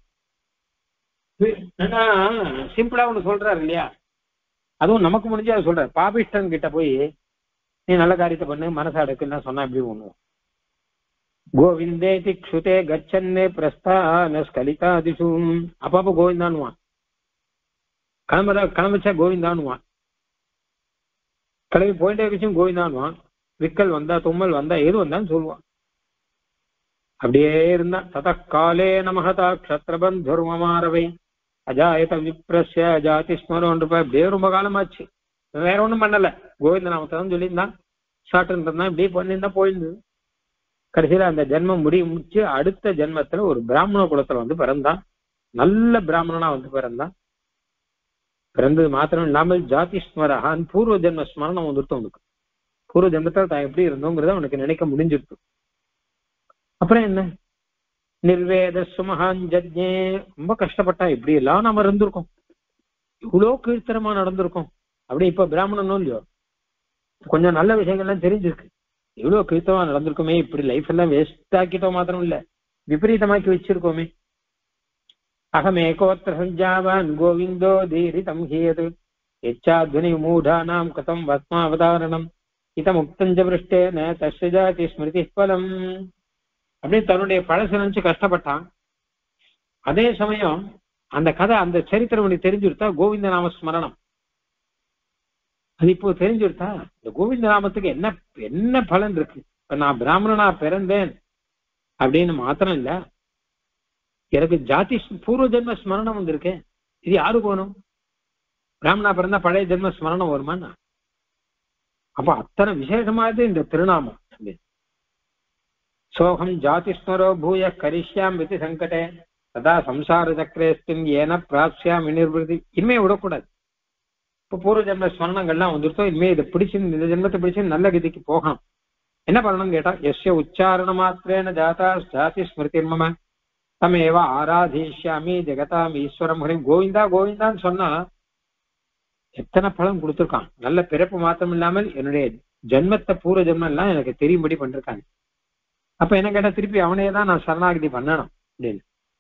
சிம்பிளா ஒண்ணு சொல்றாரு இல்லையா, அதுவும் நமக்கு முடிஞ்சு அதை சொல்றாரு. பாபிஷ்டன் கிட்ட போய் நீ நல்ல காரியத்தை பண்ணு, மனசை அடக்குன்னு சொன்னா எப்படி ஒண்ணுவோம். கோவிந்தே திக்ஷுதே கச்சன்னே பிரஸ்தான ஸ்கலிதாதிஷு. அப்பப்போ கோவிந்தானுவான். கிளம்புற கிளம்பிச்சா கோவிந்தானுவான். கிளம்பி போயிட்டே விஷயம் கோவிந்தானுவான். விக்கல் வந்தா தும்மல் வந்தா எது வந்தான்னு சொல்லுவான். அப்படியே இருந்தா தத காலே நமகதா க்ஷத்ரபந்துர்மமாரவை அஜாயத விப்ரஸ்ய ஜாதி ஸ்மரோன்னு அப்படியே ரொம்ப காலமாச்சு. வேற ஒண்ணும் பண்ணல, கோவிந்த நாமத்தை தான் சொல்லியிருந்தான், சாப்பிட்டு இருந்தான், இப்படியே பண்ணியிருந்தா போயிருந்தது. கடைசியில அந்த ஜென்மம் முடிய முடிச்சு அடுத்த ஜென்மத்துல ஒரு பிராமண குலத்துல வந்து பிறந்தான். நல்ல பிராமணனா வந்து பிறந்தான். பிறந்தது மாத்திரம் இல்லாமல் ஜாதி ஸ்மரஹான், பூர்வ ஜென்ம ஸ்மரணம் வந்துட்டு அவனுக்கு. பூர்வ ஜென்மத்தில் தான் எப்படி இருந்தோங்கிறத அவனுக்கு நினைக்க முடிஞ்சிருக்கு. அப்புறம் என்ன, நிர்வேத சுமஹான் ஜஜ்ஞே, ரொம்ப கஷ்டப்பட்டா. இப்படி எல்லாம் நாம இருந்திருக்கோம், இவ்வளோ கீழ்த்தரமா நடந்திருக்கோம். அப்படி இப்ப பிராமணனும் இல்லையோ கொஞ்சம் நல்ல விஷயங்கள்லாம் தெரிஞ்சிருக்கு. இவ்வளவு கீழ்த்தமா நடந்திருக்குமே, இப்படி லைஃப் எல்லாம் வேஸ்ட் ஆக்கிட்டோம் மாத்திரம் இல்ல, விபரீதமாக்கி வச்சிருக்கோமே. அகமேகோத்திர சஞ்சாவான் கோவிந்தோ தீரி தம்ஹியது எச்சாத்வனி மூடானாம் கதம் வத்மாவதாரணம் இத முக்தஞ்ச பிருஷ்டேன தஸ்ய ஜாதி ஸ்மிருதி பலம். அப்படின்னு தன்னுடைய பழசு நினைச்சு கஷ்டப்பட்டான். அதே சமயம் அந்த கதை, அந்த சரித்திரம் உனக்கு தெரிஞ்சுடுத்தா கோவிந்த நாம ஸ்மரணம். அது இப்போ தெரிஞ்சுடுத்தா இந்த கோவிந்த நாமத்துக்கு என்ன என்ன பலன் இருக்கு. இப்ப நான் பிராமணனா பிறந்தேன் அப்படின்னு மாத்திரம் இல்ல, எனக்கு ஜாதி பூர்வ ஜென்ம ஸ்மரணம் வந்திருக்கேன். இது யாருக்கு வேணும்? பிராமணா பிறந்தா பழைய ஜென்ம ஸ்மரணம் வருமானா? அப்ப அத்தனை விசேஷமானது இந்த திருநாமம். சோகம் ஜாதி ஸ்மரோ பூய கரிஷ்யாம் விதி சங்கடே ததா சம்சார சக்கரேஸ்தின் ஏன பிராப்சியாம் நிர்வதி. இனிமே விடக்கூடாது. இப்ப பூர்வ ஜென்ம ஸ்மரணங்கள்லாம் வந்துருத்தோம், இனிமே இதை பிடிச்சு இந்த ஜென்மத்தை பிடிச்சு நல்ல கதிக்கு போகணும். என்ன பண்ணணும் கேட்டா, எஸ்ய உச்சாரண மாத்திரேன ஜாதா ஜாதி ஸ்மிருதி மம தமேவ ஆராதிஷ்யாமி ஜெகதாம் ஈஸ்வரம் ஹரிம். கோவிந்தா கோவிந்தான்னு சொன்னா எத்தனை பலம் கொடுத்துருக்கான். நல்ல பிறப்பு மாத்திரம் இல்லாமல் என்னுடைய ஜென்மத்தை பூர்வ ஜென்மம் எல்லாம் எனக்கு தெரியும்படி பண்ணிருக்காங்க. அப்ப என்ன கேட்டா திருப்பி அவனே தான் நான் சரணாகதி பண்ணணும் அப்படின்னு.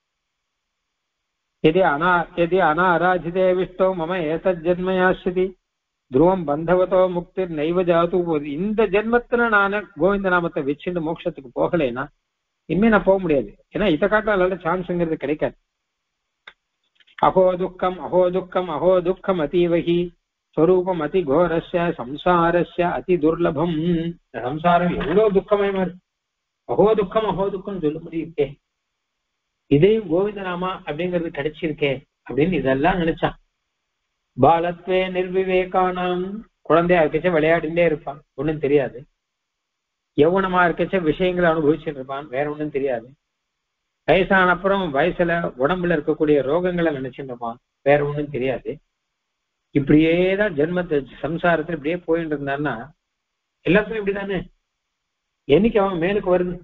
எதி அனா எதி அனாராஜிதே விஷ்டோ மம ஏதத் ஜென்மயாஸ்யதி துருவம் பந்தவத்தோ முக்தி நைவ ஜாது. இந்த ஜென்மத்துல நான் கோவிந்த நாமத்தை வச்சுட்டு மோட்சத்துக்கு போகலைன்னா இனிமே நான் போக முடியாது. ஏன்னா இதை காட்ட நல்ல சான்ஸுங்கிறது கிடைக்காது. அஹோ துக்கம் அஹோ துக்கம் அஹோ துக்கம் அதீவகி ஸ்வரூபம் அதி கோரஸ்ய சம்சாரஸ்ய அதி துர்லபம். சம்சாரம் எவ்வளவு துக்கமயமா இருக்கு. அஹோ துக்கம் அஹோ துக்கம் சொல்லும்படி இருக்கே, இதையும் கோவிந்த நாமா அப்படிங்கிறது கிடைச்சிருக்கே அப்படின்னு இதெல்லாம் நினைச்சான். பாலத்வே நிர்விவேகானாம், குழந்தையா இருக்கச்ச விளையாடிண்டே இருப்பான், ஒண்ணும் தெரியாது. யௌவனமா இருக்கச்ச விஷயங்களை அனுபவிச்சுட்டு இருப்பான், வேற ஒண்ணும் தெரியாது. வயசான அப்புறம் வயசுல உடம்புல இருக்கக்கூடிய ரோகங்களை நினைச்சுட்டு இருப்பான், வேற ஒண்ணும் தெரியாது. இப்படியேதான் ஜென்மத்தை சம்சாரத்துல இப்படியே போயிட்டு இருந்தான்னா எல்லாத்துக்கும் இப்படிதானே. என்னைக்கு அவன் மேலுக்கு வருது.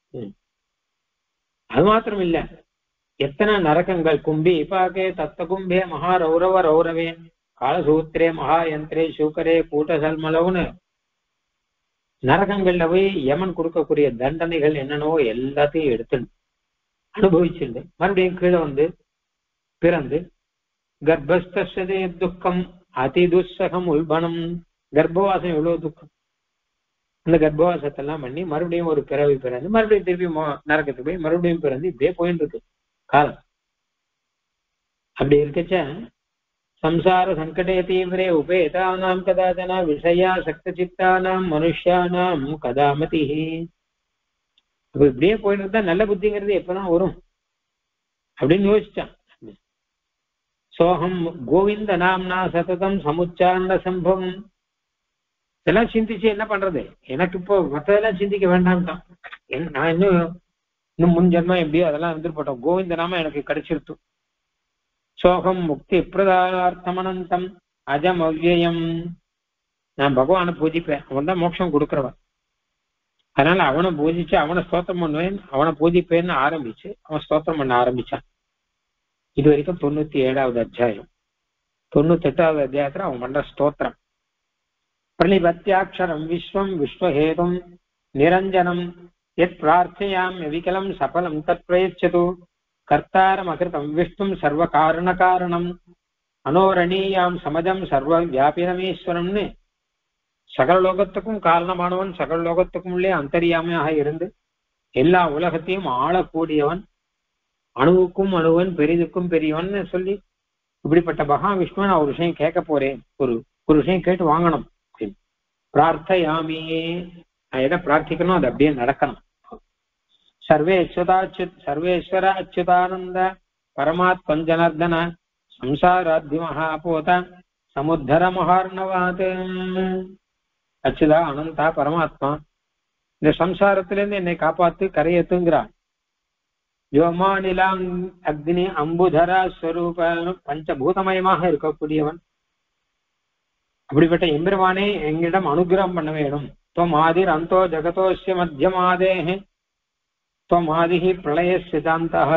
அது மாத்திரம் இல்ல, எத்தனை நரகங்கள். கும்பி இப்பாக்கே தத்த கும்பே மகா ரௌரவ ரௌரவே காலசூத்திரே மகா யந்திரே சூக்கரே கூட்ட சல்மலவுன்னு நரகங்கள்ல போய் யமன் கொடுக்கக்கூடிய தண்டனைகள் என்னென்னவோ எல்லாத்தையும் எடுத்து அனுபவிச்சிருந்து மறுபடியும் கீழே வந்து பிறந்து கர்ப்பஸ்தே துக்கம் அதி துஸ்ஸகம் உல்பணம். கர்ப்பவாசம் எவ்வளவு துக்கம். அந்த கர்ப்பவாசத்தெல்லாம் பண்ணி மறுபடியும் ஒரு பிறவி பிறந்து மறுபடியும் திருப்பி நரக்கத்துக்கு போய் மறுபடியும் பிறந்து இப்படியே போயிட்டு இருக்கு காலம். அப்படி இருக்கச்ச சம்சார சங்கடே தீவிரே உபேதானாம் கதாச்சனா விஷயா சக்த சித்தானாம் மனுஷியானாம் கதாமதி. அப்ப இப்படியே போயிட்டு இருந்தா நல்ல புத்திங்கிறது எப்பதான் வரும் அப்படின்னு யோசிச்சான். சோகம் கோவிந்த நாம்னா சததம் சமுச்சாரண சம்பவம் இதெல்லாம் சிந்திச்சு என்ன பண்றது, எனக்கு இப்போ மற்றதெல்லாம் சிந்திக்க வேண்டாம்ட்டான். நான் இன்னும் இன்னும் முன் ஜென்மம் எப்படியோ அதெல்லாம் வந்துட்டு போட்டோம், கோவிந்த நாம எனக்கு கிடைச்சிருத்து. சோகம் முக்தி பிரதார்த்தமனந்தம் அஜம் அவ்யயம். நான் பகவானை பூஜிப்பேன், அவன் தான் மோட்சம் கொடுக்கிறவன். அதனால அவனை பூஜிச்சு அவனை ஸ்தோத்திரம் பண்ணுவேன், அவனை பூஜிப்பேன்னு ஆரம்பிச்சு அவன் ஸ்தோத்திரம் பண்ண ஆரம்பிச்சான். இது வரைக்கும் தொண்ணூத்தி ஏழாவது அத்தியாயம். தொண்ணூத்தி எட்டாவது அத்தியாயத்துல அவன் பண்ற ஸ்தோத்திரம். பிரணிபத்யாட்சரம் விஸ்வம் விஸ்வஹேதும் நிரஞ்சனம் எத் பிரார்த்தையாம் விகலம் சபலம் தத் பிரயச்சது கர்த்தாரம் அகிருதம் விஷ்ணும் சர்வ காரண காரணம் அனோரணீயாம் சமஜம் சர்வ வியாபினமீஸ்வரம்னு சகல லோகத்துக்கும் காரணமானவன், சகல லோகத்துக்கும் உள்ளே அந்தரியாமையாக இருந்து எல்லா உலகத்தையும் ஆளக்கூடியவன், அணுவுக்கும் அணுவன் பெரிதுக்கும் பெரியவன் சொல்லி இப்படிப்பட்ட மகாவிஷ்ணுவை நான் ஒரு விஷயம் கேட்க போறேன், ஒரு ஒரு விஷயம் கேட்டு வாங்கணும். பிரார்த்தையாமியே, நான் எதை பிரார்த்திக்கணும் அது அப்படியே நடக்கணும். சர்வேஸ்வராச்சுத் சர்வேஸ்வர அச்சுதானந்த பரமாத்மன் ஜனார்தன சம்சாராத்தி மகாபோத சமுத்தர மகார்ணவாத். அச்சுதா அனந்தா பரமாத்மா, இந்த சம்சாரத்திலிருந்து என்னை காப்பாத்து கரையத்துங்கிறான். யோமானிலாம் அக்னி அம்புதரா ஸ்வரூப பஞ்சபூதமயமாக இருக்கக்கூடியவன். அப்படிப்பட்ட எம்பெருமானே எங்களிடம் அனுகிரகம் பண்ண வேணும். துவம் ஆதிர் அந்தோ ஜகதோஸ்ய மத்தியமாதேஹ துவம் ஆதிஹி பிரளய சிதாந்தஹ.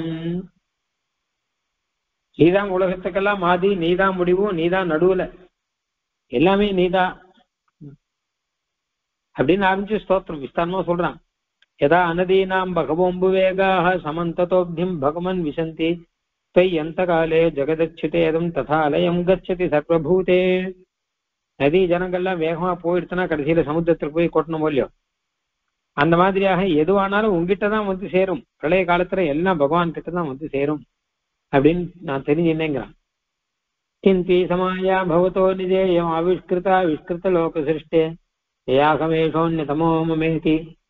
நீதான் உலகத்துக்கெல்லாம் ஆதி, நீதான் முடிவும், நீதான் நடுவுல, எல்லாமே நீதான் அப்படின்னு ஆரம்பிச்சு ஸ்தோத்திரம் விஸ்தாரமா சொல்றான். யதா அனதீனாம் பகவோம்பு வேகாக சமந்ததோப்திம் பகவன் விசந்தி தொய் எந்த காலே ஜெகதச்சுதேதம் ததா அலயம் கச்சதி சர்வபூதே. நதி ஜனங்கள்லாம் வேகமா போயிடுச்சுன்னா கடைசியில சமுத்திரத்துக்கு போய் கொட்டணும் இல்லையோ, அந்த மாதிரியாக எதுவானாலும் உங்ககிட்ட தான் வந்து சேரும். பிரளய காலத்துல எல்லாம் பகவான் கிட்ட தான் வந்து சேரும் அப்படின்னு நான் தெரிஞ்சுன்னேங்கிறான். கிந்தி சமாயா பவதோ நிஜேயம் ஆவிஷ்கிருதா விஷ்கிருத லோக சிருஷ்டே யாகமேஷோன்யதமோ மமேதி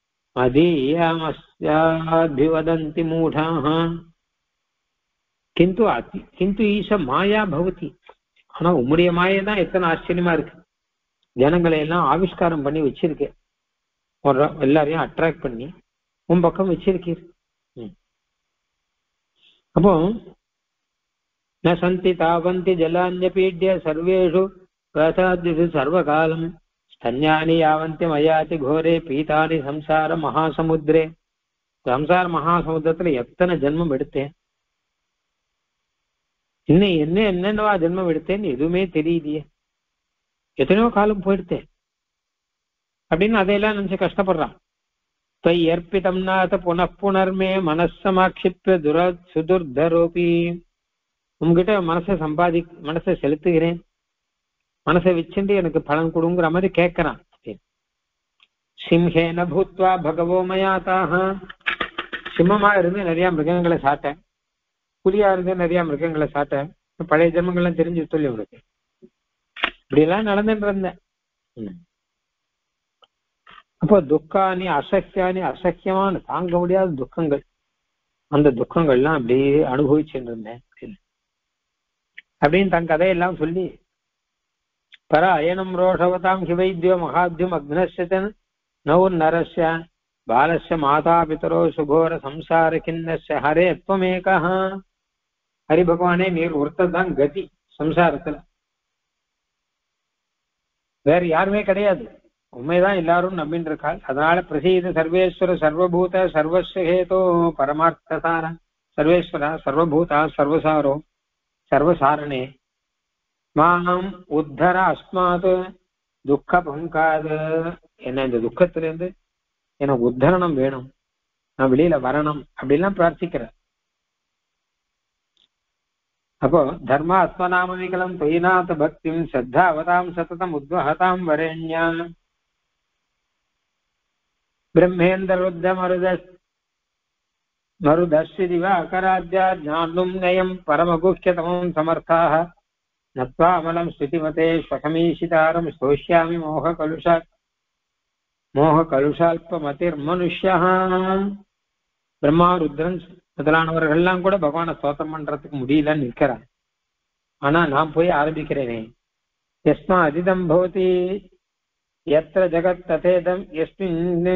மதீயாமஸ்யாத்பிவதந்தி மூடாஹ. கிந்து அதி கிந்து ஈச மாயா பவதி. ஆனா உம்முடைய மாயை தான் எத்தனை ஆச்சரியமா இருக்கு. ஜனங்களை எல்லாம் ஆவிஷ்காரம் பண்ணி வச்சிருக்கேன், எல்லாரையும் அட்ராக்ட் பண்ணி உன் பக்கம் வச்சிருக்கீர். அப்போ ந சந்தி தாவந்தி ஜலான்யபீட்ய சர்வேஷு பிரசாத்யு சர்வகாலம் ஸ்தன்யானி யாவந்தி மயாதி கோரே பீதானி சம்சார மகாசமுத்திரே. சம்சார மகாசமுத்திரத்துல எத்தனை ஜென்மம் எடுத்தேன், இன்னும் என்ன என்னென்னவா ஜென்மம் எடுத்தேன்னு எதுவுமே தெரியலையே, எத்தனையோ காலம் போயிடுத்தேன் அப்படின்னு அதையெல்லாம் நினைச்சு கஷ்டப்படுறான். தொய் ஏற்பிதம் நாத புனப்புணர்மே மனசமாட்சிப்ப துர சுதுர்தரோபி. உங்ககிட்ட மனசை சம்பாதி மனசை செலுத்துகிறேன், மனசை வச்சுட்டு எனக்கு பலன் கொடுங்கிற மாதிரி கேட்கிறான். சிம்ஹேன பூத்வா பகவோ மயாதாக. சிம்மமா இருந்து நிறைய மிருகங்களை சாட்டேன், புலியா இருந்து நிறைய மிருகங்களை சாட்டேன். பழைய ஜென்மங்கள்லாம் தெரிஞ்சு சொல்லி உனக்கு இப்படி எல்லாம் நடந்துட்டு இருந்தேன். அப்போ துக்கானி அசக்கியானி அசக்கியமான தாங்க முடியாத துக்கங்கள், அந்த துக்கங்கள்லாம் அப்படியே அனுபவிச்சுட்டு இருந்தேன் அப்படின்னு தன் கதையெல்லாம் சொல்லி பர அயனம் ரோஷவதாம் ஹிவைத்யோ மகாத்யம் அக்னஸ்யன் நௌர் நரஸ்ய பாலஸ்ய மாதா பிதரோ சுகோர சம்சார கிண்ணஸ்ய ஹரே துவமேகா. ஹரி பகவானே நீர் ஒருத்தர் தான் கதி சம்சாரத்துல, வேற யாருமே கிடையாது, உண்மைதான் எல்லாரும் நம்பின்னு இருக்காள். அதனால பிரசீத சர்வேஸ்வர சர்வபூத சர்வஸ்வஹேதோ பரமார்த்தசார. சர்வேஸ்வரா சர்வபூதா சர்வசாரோ சர்வசாரணே மாம் உத்தர அஸ்மாத் துக்க பங்காது. என்ன இந்த துக்கத்திலிருந்து எனக்கு உத்தரணம் வேணும், நான் வெளியில வரணும் அப்படிலாம் பிரார்த்திக்கிறேன். அப்போ தர்ம ஆத்மநாம விகலம் தொய்நாத பக்திம் ஸ்ரத்தாவதாம் சததம் உத்வஹதாம் வரேண்யா. பிரம்மேந்திர மருத மருதஸ்ய திவாகராஜ்யா ஞானும் நயம் பரமகுஹ்யதமம் சமர்த்தாக நத்வாமலம் ஸ்ருதிமதே ஸ்வகமீஷிதாரம் ஸ்தோஷ்யாமி மோக கலுஷாத். மோக கலுஷால்ப மதிர் மனுஷா. பிரம்மா ருத்ரன் முதலானவர்கள்லாம் கூட பகவானை ஸ்தோத்திரம் பண்றதுக்கு முடியலன்னு நிற்கிறார். ஆனா நான் போய் ஆரம்பிக்கிறேனே, யஸ்மா அதிதம் பவதி யத்ர ஜகத் ததேதம் யஸ்மின்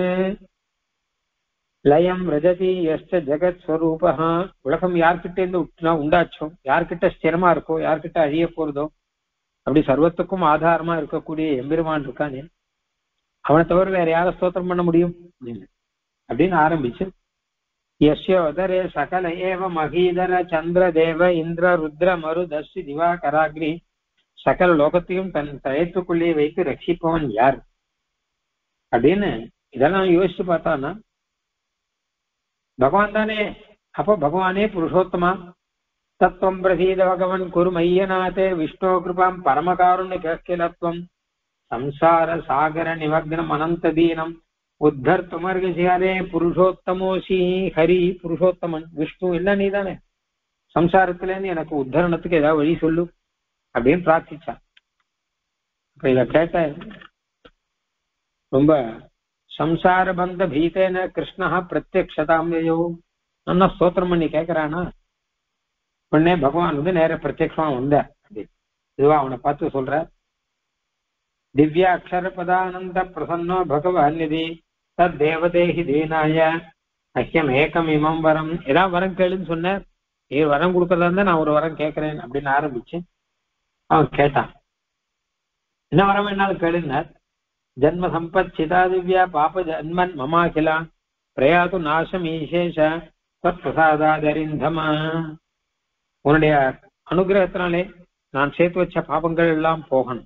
லயம் ரஜதி யஸ்ட ஜெகத் ஸ்வரூபா. உலகம் யார்கிட்ட இருந்து உண்டாச்சோ, யார்கிட்ட ஸ்திரமா இருக்கோ, யார்கிட்ட அழிய போறதோ, அப்படி சர்வத்துக்கும் ஆதாரமா இருக்கக்கூடிய எம்பெருமான் இருக்கானே, அவனை தவிர வேற யாரை ஸ்தோத்திரம் பண்ண முடியும் அப்படின்னு ஆரம்பிச்சு, யஸ்யோதரே சகல ஏவ மகீதர சந்திர தேவ இந்திர ருத்ர மரு தர்ஷி திவா கராக்னி. சகல லோகத்தையும் தன் தயத்துக்குள்ளே வைத்து ரட்சிப்பவன் யார் அப்படின்னு இதெல்லாம் யோசிச்சு பார்த்தான்னா பகவான் தானே. அப்போ பகவானே புருஷோத்தமா. தத்துவம் பிரசீத பகவன் குரு மையநாதே விஷ்ணு கிருபாம் பரமகாருண்ய கேக்கிலத்வம் சம்சார சாகர நிமக்னம் அனந்த தீனம் உத்தர் துமர்கசியாரே புருஷோத்தமோசி. ஹரி புருஷோத்தமன் விஷ்ணு இல்ல நீ தானே, சம்சாரத்துல இருந்து எனக்கு உத்தரணத்துக்கு ஏதாவது வழி சொல்லு அப்படின்னு பிரார்த்திச்சான். இப்ப இத கேட்ட ரொம்ப சம்சார பந்த பீதேன கிருஷ்ணா பிரத்யக்ஷதாமையோ நல்லா ஸ்தோத்திரம் பண்ணி கேட்கிறானா. உடனே பகவான் வந்து நேர பிரத்யக்ஷமா வந்த இதுவா அவனை பார்த்து சொல்ற, திவ்ய அக்ஷர பதானந்த பிரசன்னோ பகவான் நிதி தத் தேவதேஹி தீனாய அஹ்யம் ஏகம் இமம் வரம். ஏதாவது வரம் கேளுன்னு சொன்ன, ஏ வரம் கொடுக்கறதா இருந்தா நான் ஒரு வரம் கேட்கிறேன் அப்படின்னு ஆரம்பிச்சு அவன் கேட்டான். என்ன வரம் வேணாலும் கேளுன்னார். ஜன்ம சம்பத் சிதா திவ்யா பாப ஜன்மன் மமாகிலா பிரயாது நாசம் ஈசேஷ பிரசாதாதரிந்தமா. உன்னுடைய அனுகிரகத்தினாலே நான் சேர்த்து வச்ச பாபங்கள் எல்லாம் போகணும்.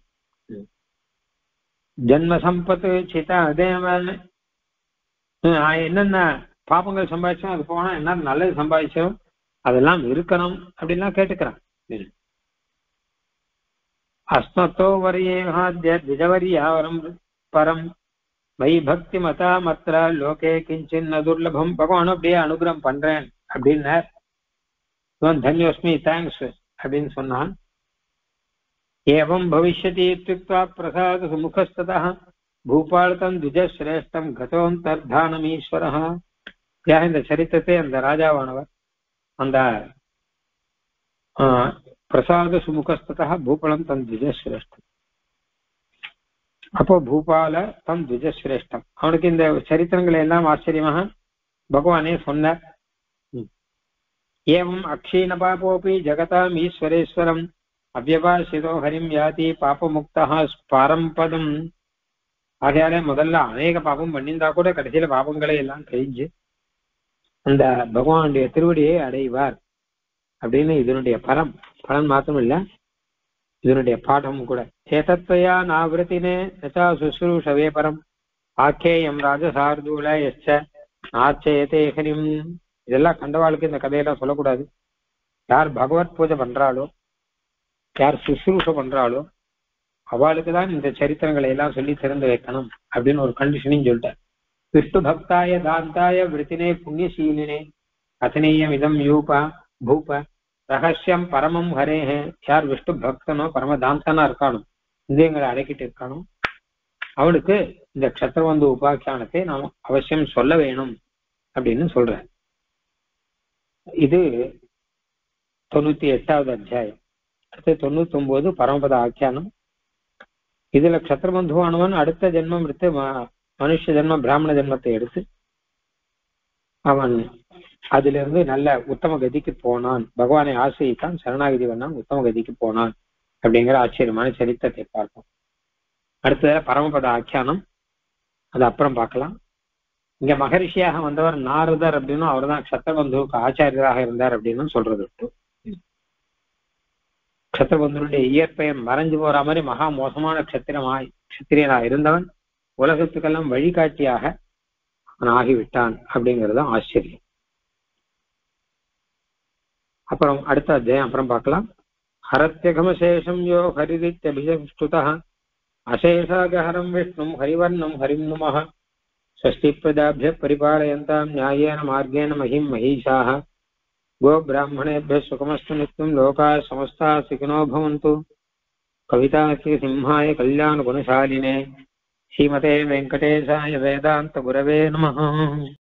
ஜன்ம சம்பத்து சிதா தேவன் என்னென்ன பாபங்கள் சம்பாதிச்சோம் அது போனா என்ன நல்லது சம்பாதிச்சோம் அதெல்லாம் இருக்கணும் அப்படின்லாம் கேட்டுக்கிறான். அஸ்மத்தோ வரையேகாத்ய திஜவரியாவரம் பரம் வை பக்தி மதா மத்ரா லோகே கிஞ்சின் துர்லபம். பகவான் அப்படியே அனுகிரகம் பண்றேன் அப்படின்னார். தன்யோஸ்மி தேங்க்ஸ் அப்படின்னு சொன்னான். ஏவம் பவிஷ்யதி இத்யுக்த்வா பிரசாத சுமுகஸ்ததா பூபாலதம் துஜஸ்ரேஷ்டம் கதோந்தர்தானம் ஈஸ்வரஹ. இந்த சரித்திரத்தை அந்த ராஜாவானவர் அந்த பிரசாத சுமுகஸ்ததா பூபாலம் தன் துஜஸ்ரேஷ்டம். அப்போ பூபால தம் துஜஸ்ரேஷ்டம் அவனுக்கு இந்த சரித்திரங்களை எல்லாம் ஆச்சரியமாக பகவானே சொன்னார். ஏவம் அக்ஷீண பாபோபி ஜகதாம் ஈஸ்வரேஸ்வரம் அவ்யபாசிதோ ஹரிம் யாதி பாபமுக்தா பாரம்பதம். ஆகையாலே முதல்ல அநேக பாபம் பண்ணியிருந்தா கூட கடைசியில பாபங்களை எல்லாம் கழிஞ்சு அந்த பகவானுடைய திருவடியை அடைவார் அப்படின்னு இதனுடைய பரம் பலன் மாத்திரம் இல்ல, இதனுடைய பாடம் கூட. சேதத்வயா நாவிரத்தினே நச்சா சுஸ்ரூஷவே பரம் ஆக்கேயம் ராஜசார்தூல எச்ச நாச்சேதே ஹரிம். இதெல்லாம் கண்டவாளுக்கு இந்த கதையெல்லாம் சொல்லக்கூடாது. யார் பகவத் பூஜை பண்றாளோ, யார் சுசுரூஷ பண்றாளோ அவளுக்கு தான் இந்த சரித்திரங்களை எல்லாம் சொல்லி திறந்து வைக்கணும் அப்படின்னு ஒரு கண்டிஷனையும் சொல்லிட்டார். விஷ்ணு பக்தாய தாந்தாய விருத்தினே புண்ணியசீலினே கதனீயம் இதம் யூபா பூப ரகசியம் பரமம் ஹரேஹே. யார் விஷ்ணு பக்தனோ பரமதாந்தனா இருக்கானோ, இந்தியங்களை அடக்கிட்டு இருக்கானோ, அவனுக்கு இந்த க்ஷத்ரபந்து உபாக்கியானத்தை நாம் அவசியம் சொல்ல வேணும் அப்படின்னு சொல்ற. இது தொண்ணூத்தி எட்டாவது அத்தியாயம். அடுத்து தொண்ணூத்தி ஒன்பது பரமபத ஆக்கியானம். இதுல க்ஷத்ரபந்துவானவன் அடுத்த ஜென்மம் எடுத்து மனுஷ ஜென்மம் பிராமண ஜென்மத்தை எடுத்து அவன் அதுல இருந்து நல்ல உத்தம கதிக்கு போனான். பகவானை ஆசிரியித்தான், சரணாகதி பண்ணான், உத்தம கதிக்கு போனான் அப்படிங்கிற ஆச்சரியமான சரித்திரத்தை பார்ப்போம். அடுத்தது பரமபத ஆக்கியானம், அது அப்புறம் பார்க்கலாம். இங்க மகரிஷியாக வந்தவர் நாரதர் அப்படின்னும் அவர் தான் க்ஷத்ரபந்துவுக்கு ஆச்சாரியராக இருந்தார் அப்படின்னு சொல்றது. க்ஷத்ரபந்தனுடைய இயற்பெயர் மறைஞ்சு போற மாதிரி மகா மோசமான க்ஷத்திரமாய் க்ஷத்திரியனா இருந்தவன் உலகத்துக்கெல்லாம் வழிகாட்டியாக அவன் ஆகிவிட்டான் அப்படிங்கிறது ஆச்சரியம். அப்புறம் அடுத்த அத்தியாயம் அப்புறம் பார்க்கலாம். ஹரத்யகமசேஷம் யோ ஹரிதித்யபிஷுதா அசேஷாகஹரம் விஷ்ணும் ஹரிவர்ணம் ஹரிம் நுமஹ ஷஷ்டி பிரதாபிய பரிபாலயந்தாம் நியாயேன மார்கேன மஹிம் மஹீஷாஹ கோ பிராமணேபிய சுகமஸ்து நித்யம் லோகா சமஸ்தா சுகினோ பவந்து கவிதாஸ்ய சிம்ஹாய கல்யாண குணசாலினே ஸ்ரீமதே வெங்கடேசாய வேதாந்த குரவே நமஹ.